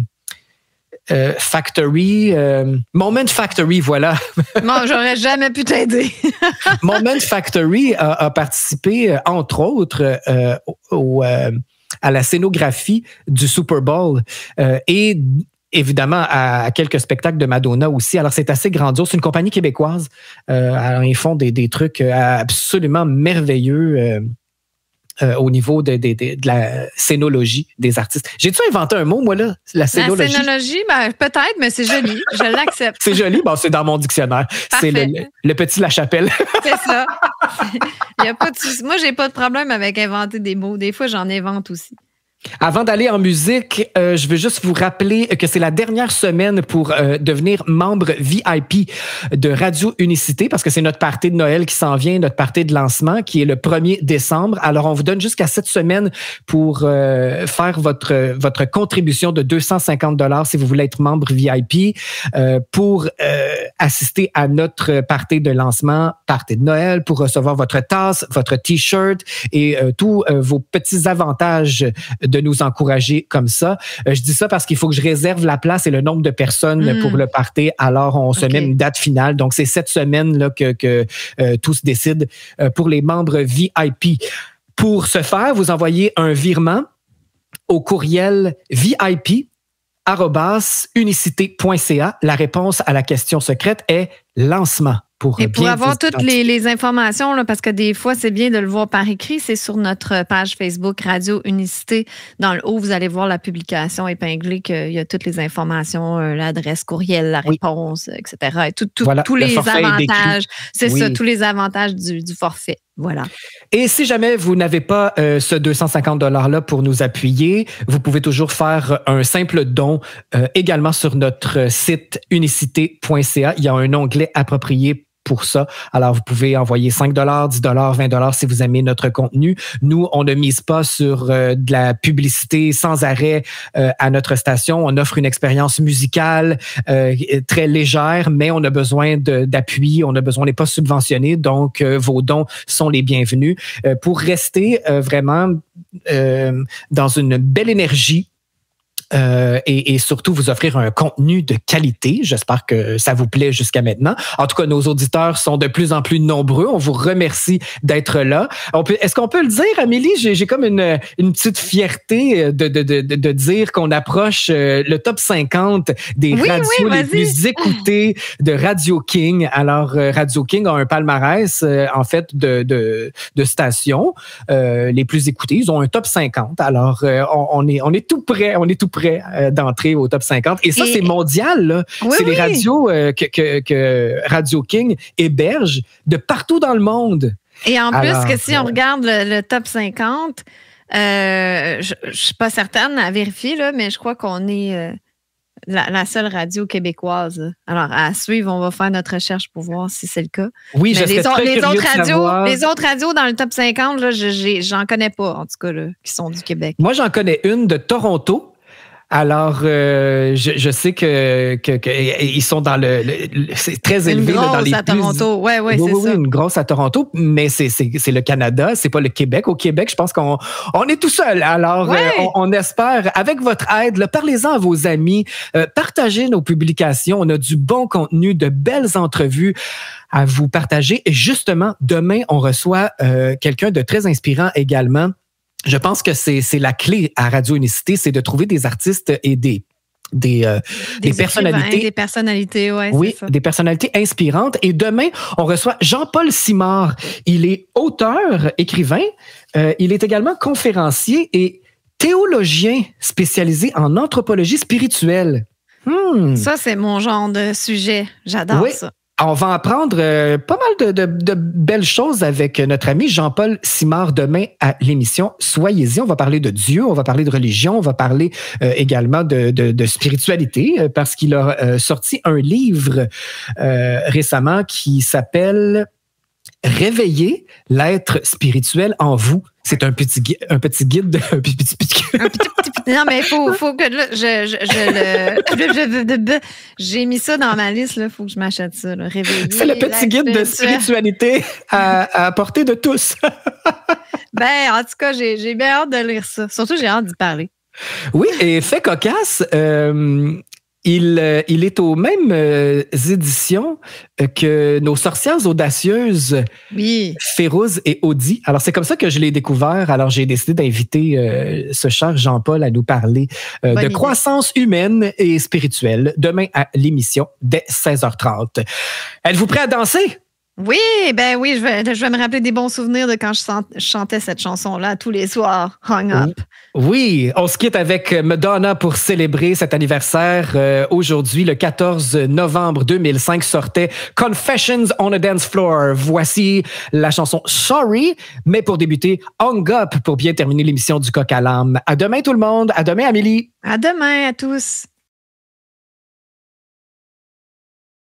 euh, Factory, euh, Moment Factory, voilà. Non, j'aurais jamais pu t'aider. Moment Factory a, a participé, entre autres, euh, au, euh, à la scénographie du Super Bowl euh, et évidemment à quelques spectacles de Madonna aussi. Alors, c'est assez grandiose. C'est une compagnie québécoise. Euh, alors, ils font des, des trucs absolument merveilleux euh, euh, au niveau de, de, de, de la scénologie des artistes. J'ai-tu inventé un mot, moi, là? La scénologie? La scénologie, ben, peut-être, mais c'est joli. Je l'accepte. C'est joli? Bon, c'est dans mon dictionnaire. C'est le, le petit La Chapelle. C'est ça. Il y a pas de... Moi, j'ai pas de problème avec inventer des mots. Des fois, j'en invente aussi. Avant d'aller en musique, euh, je veux juste vous rappeler que c'est la dernière semaine pour euh, devenir membre V I P de Radio Unicité parce que c'est notre party de Noël qui s'en vient, notre party de lancement qui est le premier décembre. Alors, on vous donne jusqu'à cette semaine pour euh, faire votre votre contribution de deux cent cinquante dollars si vous voulez être membre V I P euh, pour euh, assister à notre party de lancement, party de Noël, pour recevoir votre tasse, votre T-shirt et euh, tous euh, vos petits avantages de nous encourager comme ça. Euh, je dis ça parce qu'il faut que je réserve la place et le nombre de personnes mmh. pour le party. Alors, on se okay. met une date finale. Donc, c'est cette semaine-là que, que euh, tout se décide euh, pour les membres V I P. Pour ce faire, vous envoyez un virement au courriel V I P arobase unicité point c a. La réponse à la question secrète est lancement. Pour Et pour avoir toutes les, les informations, là, parce que des fois, c'est bien de le voir par écrit, c'est sur notre page Facebook Radio Unicité. Dans le haut, vous allez voir la publication épinglée qu'il y a toutes les informations, euh, l'adresse courriel, la réponse, oui. et cetera. Et tout, tout, voilà, tous les avantages. C'est oui. ça, tous les avantages du, du forfait. Voilà. Et si jamais vous n'avez pas euh, ce deux cent cinquante dollars-là pour nous appuyer, vous pouvez toujours faire un simple don euh, également sur notre site unicité point c a. Il y a un onglet approprié pour ça. Alors, vous pouvez envoyer cinq dollars, dix dollars, vingt dollars si vous aimez notre contenu. Nous, on ne mise pas sur euh, de la publicité sans arrêt euh, à notre station. On offre une expérience musicale euh, très légère, mais on a besoin de, d'appui. On a besoin, on n'est pas subventionné, donc euh, vos dons sont les bienvenus. Euh, pour rester euh, vraiment euh, dans une belle énergie, Euh, et, et surtout vous offrir un contenu de qualité. J'espère que ça vous plaît jusqu'à maintenant. En tout cas, nos auditeurs sont de plus en plus nombreux. On vous remercie d'être là. On peut, est-ce qu'on peut le dire, Amélie? J'ai, j'ai comme une, une petite fierté de, de, de, de dire qu'on approche le top cinquante des oui, radios oui, les plus écoutées de Radio King. Alors, Radio King a un palmarès, en fait, de, de, de stations euh, les plus écoutées. Ils ont un top cinquante. Alors, on, on, est, on est tout près, on est tout prêt d'entrer au top cinquante. Et ça, et... c'est mondial. Là. Oui, c'est oui. les radios euh, que, que, que Radio King héberge de partout dans le monde. Et en Alors, plus, que si on regarde le, le top cinquante, euh, je ne suis pas certaine à vérifier, là, mais je crois qu'on est euh, la, la seule radio québécoise. Alors, à suivre, on va faire notre recherche pour voir si c'est le cas. Oui, mais je les, serais les, très autres radios, savoir... les autres radios dans le top cinquante, là, je, j'ai, j'en connais pas, en tout cas, là, qui sont du Québec. Moi, j'en connais une de Toronto. Alors, euh, je, je sais que, que, que ils sont dans le, le c'est très élevé une grosse là, dans les à plus... Toronto, ouais, ouais, oui, c'est oui, ça. Oui, une grosse à Toronto, mais c'est c'est c'est le Canada, c'est pas le Québec. Au Québec, je pense qu'on on est tout seul. Alors, ouais. euh, on, on espère, avec votre aide, là, parlez-en à vos amis, euh, partagez nos publications. On a du bon contenu, de belles entrevues à vous partager. Et justement, demain, on reçoit euh, quelqu'un de très inspirant également. Je pense que c'est c'est la clé à Radio Unicité, c'est de trouver des artistes et des Des, euh, des, des personnalités. Des personnalités, ouais, oui. C'est ça. Des personnalités inspirantes. Et demain, on reçoit Jean-Paul Simard. Il est auteur, écrivain. Euh, il est également conférencier et théologien spécialisé en anthropologie spirituelle. Hmm. Ça, c'est mon genre de sujet. J'adore oui. ça. On va apprendre euh, pas mal de, de, de belles choses avec notre ami Jean-Paul Simard demain à l'émission Soyez-y. On va parler de Dieu, on va parler de religion, on va parler euh, également de, de, de spiritualité euh, parce qu'il a euh, sorti un livre euh, récemment qui s'appelle Réveiller l'être spirituel en vous. C'est un petit guide, un petit guide de, un petit, petit, petit. Un petit, petit, petit. Non, mais il faut, faut que là, je, je, je le. J'ai mis ça dans ma liste, il faut que je m'achète ça. Là. Réveiller. C'est le petit guide de spiritualité à, à portée de tous. Ben, en tout cas, j'ai, j'ai bien hâte de lire ça. Surtout, j'ai hâte d'y parler. Oui, et fait cocasse, euh, il, il est aux mêmes euh, éditions que nos sorcières audacieuses, oui. Férouz et Audi. Alors, c'est comme ça que je l'ai découvert. Alors, j'ai décidé d'inviter euh, ce cher Jean-Paul à nous parler euh, de idée. Croissance humaine et spirituelle demain à l'émission dès seize heures trente. Êtes-vous prêts à danser? Oui, ben oui, je vais, je vais me rappeler des bons souvenirs de quand je, sent, je chantais cette chanson-là tous les soirs, Hung Up. Oui, on se quitte avec Madonna pour célébrer cet anniversaire. Euh, aujourd'hui, le quatorze novembre deux mille cinq, sortait Confessions on a Dance Floor. Voici la chanson Sorry, mais pour débuter, Hung Up pour bien terminer l'émission du Coq à l'âme. À demain tout le monde, à demain Amélie. À demain à tous.